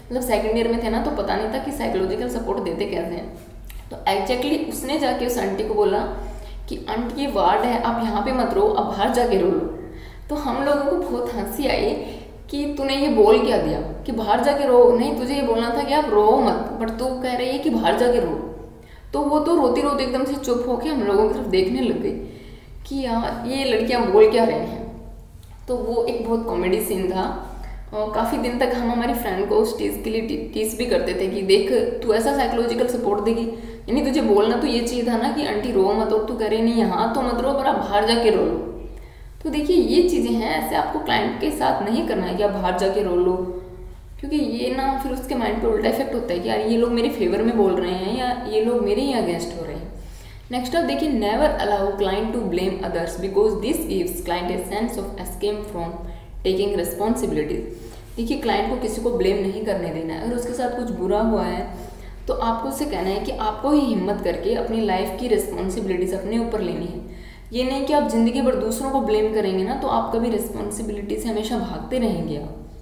मतलब सेकंड ईयर में थे ना, तो पता नहीं था कि साइकोलॉजिकल सपोर्ट देते कैसे हैं। तो एग्जैक्टली उसने जाके उस आंटी को बोला कि आंटी ये वार्ड है, आप यहाँ पे मत रो, आप बाहर जाके रो लो। तो हम लोगों को बहुत हंसी आई कि तूने ये बोल क्या दिया कि बाहर जाके रो, नहीं तुझे ये बोलना था कि आप रो मत, बट तू कह रही है कि बाहर जाके रो। तो वो तो रोती रोती एकदम से चुप होके हम लोगों की तरफ देखने लग गई कि यार ये लड़कियां बोल क्या रही हैं। तो वो एक बहुत कॉमेडी सीन था और काफ़ी दिन तक हम हमारी फ्रेंड को उस चीज़ के लिए टीस भी करते थे कि देख तू ऐसा साइकोलॉजिकल सपोर्ट देगी, यानी तुझे बोलना तो ये चाहिए था ना कि आंटी रो मत, और तू कह रही नहीं यहाँ तो मत रो पर आप बाहर जाके रो लो। तो देखिए ये चीज़ें हैं, ऐसे आपको क्लाइंट के साथ नहीं करना है कि आप बाहर जाके रो लो, क्योंकि ये ना फिर उसके माइंड पे उल्टा इफेक्ट होता है कि यार ये लोग मेरे फेवर में बोल रहे हैं या ये लोग मेरे ही अगेंस्ट हो रहे हैं। नेक्स्ट आप देखिए, never allow client to blame others because this gives client a sense of escape from taking responsibilities. देखिए क्लाइंट को किसी को ब्लेम नहीं करने देना है। अगर उसके साथ कुछ बुरा हुआ है तो आपको उससे कहना है कि आपको ही हिम्मत करके अपनी लाइफ की रिस्पॉन्सिबिलिटीज अपने ऊपर लेनी है। ये नहीं कि आप जिंदगी भर दूसरों को ब्लेम करेंगे ना, तो आप कभी रिस्पॉन्सिबिलिटी से हमेशा भागते रहेंगे।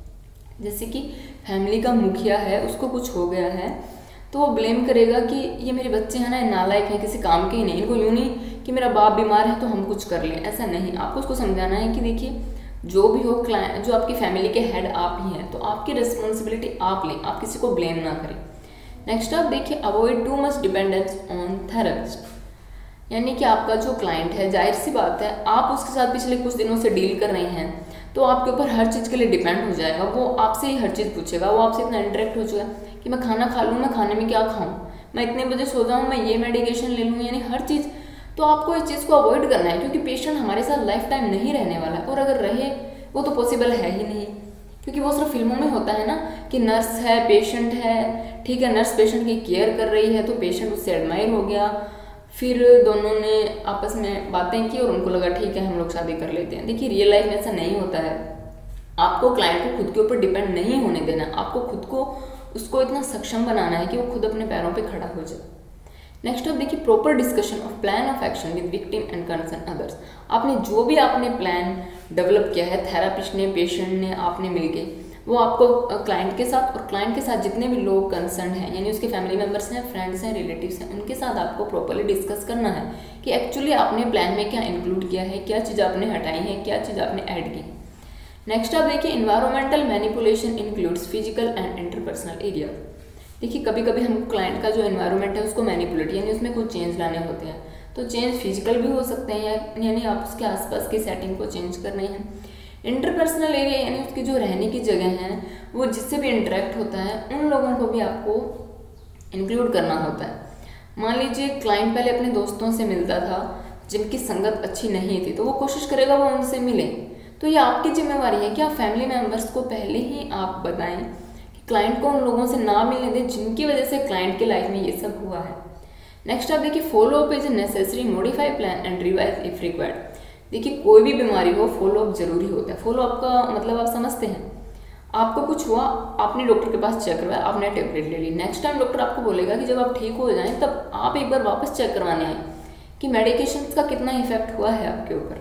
आप जैसे कि फैमिली का मुखिया है, उसको कुछ हो गया है तो वो ब्लेम करेगा कि ये मेरे बच्चे हैं ना, नालायक हैं, किसी काम के ही नहीं, इनको यूँ नहीं कि मेरा बाप बीमार है तो हम कुछ कर लें, ऐसा नहीं। आपको उसको समझाना है कि देखिए जो भी हो क्लाइंट, जो आपकी फैमिली के हेड आप ही हैं, तो आपकी रिस्पॉन्सिबिलिटी आप लें, आप किसी को ब्लेम ना करें। नेक्स्ट आप देखिए, avoid too much dependence on therapist. यानी कि आपका जो क्लाइंट है, जाहिर सी बात है आप उसके साथ पिछले कुछ दिनों से डील कर रही हैं, तो आपके ऊपर हर चीज़ के लिए डिपेंड हो जाएगा। वो आपसे ही हर चीज़ पूछेगा, वो आपसे इतना इंटरेक्ट हो चुका है कि मैं खाना खा लूँ, मैं खाने में क्या खाऊँ, मैं इतने बजे सो जाऊँ, मैं ये मेडिकेशन ले लूँ, यानी हर चीज़। तो आपको इस चीज़ को अवॉइड करना है, क्योंकि पेशेंट हमारे साथ लाइफ टाइम नहीं रहने वाला है, और अगर रहे वो तो पॉसिबल है ही नहीं, क्योंकि वो सिर्फ फिल्मों में होता है ना कि नर्स है, पेशेंट है, ठीक है, नर्स पेशेंट की केयर कर रही है तो पेशेंट उससे एडमायर हो गया, फिर दोनों ने आपस में बातें की और उनको लगा ठीक है हम लोग शादी कर लेते हैं। देखिए रियल लाइफ में ऐसा नहीं होता है। आपको क्लाइंट को खुद के ऊपर डिपेंड नहीं होने देना, आपको खुद को उसको इतना सक्षम बनाना है कि वो खुद अपने पैरों पे खड़ा हो जाए। नेक्स्ट आप देखिए, proper discussion of plan of action with victim and concern others. आपने जो भी आपने प्लान डेवलप किया है, थेरापिस्ट ने, पेशेंट ने, आपने मिलके, वो आपको क्लाइंट के साथ और क्लाइंट के साथ जितने भी लोग कंसर्न हैं, यानी उसके फैमिली मेम्बर्स हैं, फ्रेंड्स हैं, रिलेटिव्स हैं, उनके साथ आपको प्रॉपर्ली डिस्कस करना है कि एक्चुअली आपने प्लान में क्या इंक्लूड किया है, क्या चीज़ आपने हटाई है, क्या चीज़ आपने ऐड की। नेक्स्ट आप देखिए, environmental manipulation includes physical and interpersonal area. देखिए कभी कभी हमको क्लाइंट का जो एनवायरनमेंट है उसको मैनिपुलेट, यानी उसमें कुछ चेंज लाने होते हैं, तो चेंज फिजिकल भी हो सकते हैं, यानी आप उसके आसपास की सेटिंग को चेंज कर रहे हैं। इंटरपर्सनल एरिया यानी उसकी जो रहने की जगह है, वो जिससे भी इंटरेक्ट होता है, उन लोगों को भी आपको इंक्लूड करना होता है। मान लीजिए क्लाइंट पहले अपने दोस्तों से मिलता था जिनकी संगत अच्छी नहीं थी, तो वो कोशिश करेगा वो उनसे मिले, तो ये आपकी जिम्मेवारी है कि आप फैमिली मेम्बर्स को पहले ही आप बताएं कि क्लाइंट को उन लोगों से ना मिलने दें जिनकी वजह से क्लाइंट के लाइफ में ये सब हुआ है। नेक्स्ट आप देखिए, follow up is necessary, modify plan and revise if required. देखिए कोई भी बीमारी हो फॉलो अप जरूरी होता है। फॉलो अप का मतलब आप समझते हैं, आपको कुछ हुआ, आपने डॉक्टर के पास चेक करवाया, आपने टेबलेट ले ली, नेक्स्ट टाइम डॉक्टर आपको बोलेगा कि जब आप ठीक हो जाएं तब आप एक बार वापस चेक करवाने आए कि मेडिकेशन का कितना इफेक्ट हुआ है आपके ऊपर।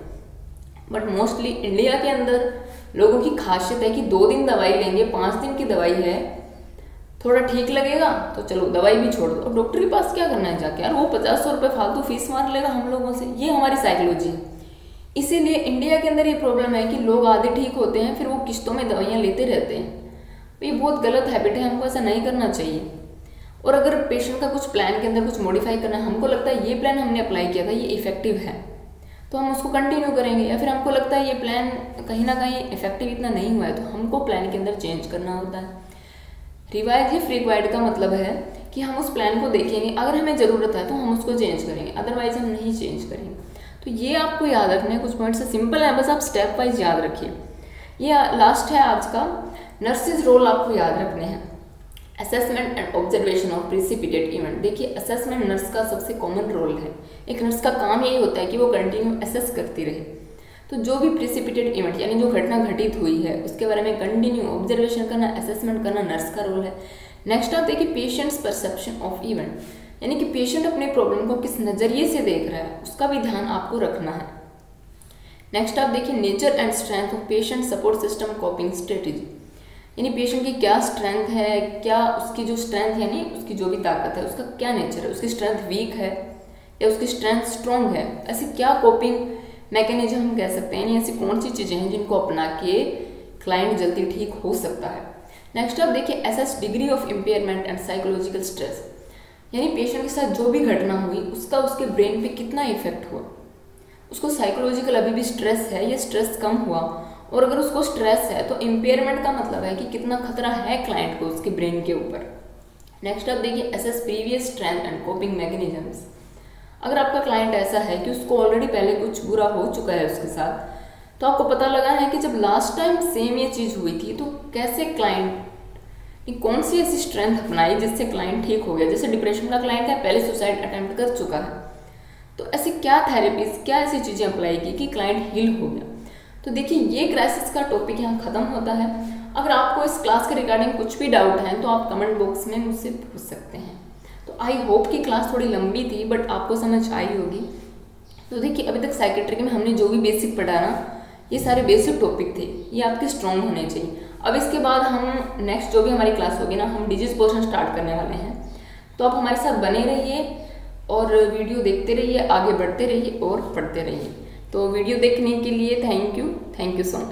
बट मोस्टली इंडिया के अंदर लोगों की खासियत है कि 2 दिन दवाई लेंगे, 5 दिन की दवाई है, थोड़ा ठीक लगेगा तो चलो दवाई भी छोड़ दो, और डॉक्टर के पास क्या करना है जाके, यार वो 50-100 रुपये फालतू फीस मार लेगा हम लोगों से। ये हमारी साइकोलॉजी है। इसीलिए इंडिया के अंदर ये प्रॉब्लम है कि लोग आधे ठीक होते हैं फिर वो किस्तों में दवाइयाँ लेते रहते हैं। ये बहुत गलत हैबिट है, हमको ऐसा नहीं करना चाहिए। और अगर पेशेंट का कुछ प्लान के अंदर कुछ मॉडिफाई करना है, हमको लगता है ये प्लान हमने अप्लाई किया था, ये इफेक्टिव है, तो हम उसको कंटिन्यू करेंगे। या फिर हमको लगता है ये प्लान कहीं ना कहीं इफेक्टिव इतना नहीं हुआ है, तो हमको प्लान के अंदर चेंज करना होता है। रिवाइज इफ रिक्वायर्ड का मतलब है कि हम उस प्लान को देखेंगे, अगर हमें ज़रूरत है तो हम उसको चेंज करेंगे, अदरवाइज हम नहीं चेंज करेंगे। तो ये आपको याद रखना है, कुछ पॉइंट्स से सिंपल है, बस आप स्टेप वाइज याद रखिए। ये लास्ट है आज का, नर्सिस रोल आपको याद रखने हैं। Assessment and observation of precipitate event. देखिए असेसमेंट नर्स का सबसे कॉमन रोल है। एक नर्स का काम यही होता है कि वो कंटिन्यू असेस करती रहे। तो जो भी प्रिसिपिटेट इवेंट यानी जो घटना घटित हुई है उसके बारे में कंटिन्यू ऑब्जर्वेशन करना, असेसमेंट करना नर्स का रोल है। नेक्स्ट आप देखिए पेशेंट्स परसेप्शन ऑफ इवेंट, यानी कि पेशेंट अपने प्रॉब्लम को किस नज़रिए से देख रहा है उसका भी ध्यान आपको रखना है। नेक्स्ट आप देखिए nature and strength of patient support system coping strategy. यानी पेशेंट की क्या स्ट्रेंथ है, क्या उसकी जो स्ट्रेंथ है यानी उसकी जो भी ताकत है उसका क्या नेचर है, उसकी स्ट्रेंथ वीक है या उसकी स्ट्रेंथ स्ट्रॉन्ग है, ऐसी क्या कोपिंग मैकेनिज्म हम कह सकते हैं, यानी ऐसी कौन सी चीज़ें हैं जिनको अपना के क्लाइंट जल्दी ठीक हो सकता है। नेक्स्ट आप देखिए assess degree of impairment and psychological stress, यानी पेशेंट के साथ जो भी घटना हुई उसका उसके ब्रेन पे कितना इफेक्ट हुआ, उसको साइकोलॉजिकल अभी भी स्ट्रेस है या स्ट्रेस कम हुआ, और अगर उसको स्ट्रेस है तो इम्पेयरमेंट का मतलब है कि कितना खतरा है क्लाइंट को उसके ब्रेन के ऊपर। नेक्स्ट आप देखिए assess previous strength and coping mechanisms, अगर आपका क्लाइंट ऐसा है कि उसको ऑलरेडी पहले कुछ बुरा हो चुका है उसके साथ, तो आपको पता लगा है कि जब लास्ट टाइम सेम ये चीज़ हुई थी तो कैसे क्लाइंट कौन सी ऐसी स्ट्रेंथ अपनाई जिससे क्लाइंट ठीक हो गया। जैसे डिप्रेशन का क्लाइंट है, पहले सुसाइड अटेम्प्ट कर चुका है, तो ऐसी क्या थेरेपीज, क्या ऐसी चीज़ें अप्लाई की कि क्लाइंट हील हो गया। तो देखिए ये क्राइसिस का टॉपिक यहाँ ख़त्म होता है। अगर आपको इस क्लास के रिगार्डिंग कुछ भी डाउट है तो आप कमेंट बॉक्स में मुझसे पूछ सकते हैं। तो आई होप कि क्लास थोड़ी लंबी थी बट आपको समझ आई होगी। तो देखिए अभी तक साइकेट्रिक में हमने जो भी बेसिक पढ़ा ना, ये सारे बेसिक टॉपिक थे, ये आपके स्ट्रॉन्ग होने चाहिए। अब इसके बाद हम नेक्स्ट जो भी हमारी क्लास होगी ना, हम डिजीज पोर्शन स्टार्ट करने वाले हैं, तो आप हमारे साथ बने रहिए और वीडियो देखते रहिए, आगे बढ़ते रहिए और पढ़ते रहिए। तो वीडियो देखने के लिए थैंक यू सो मच।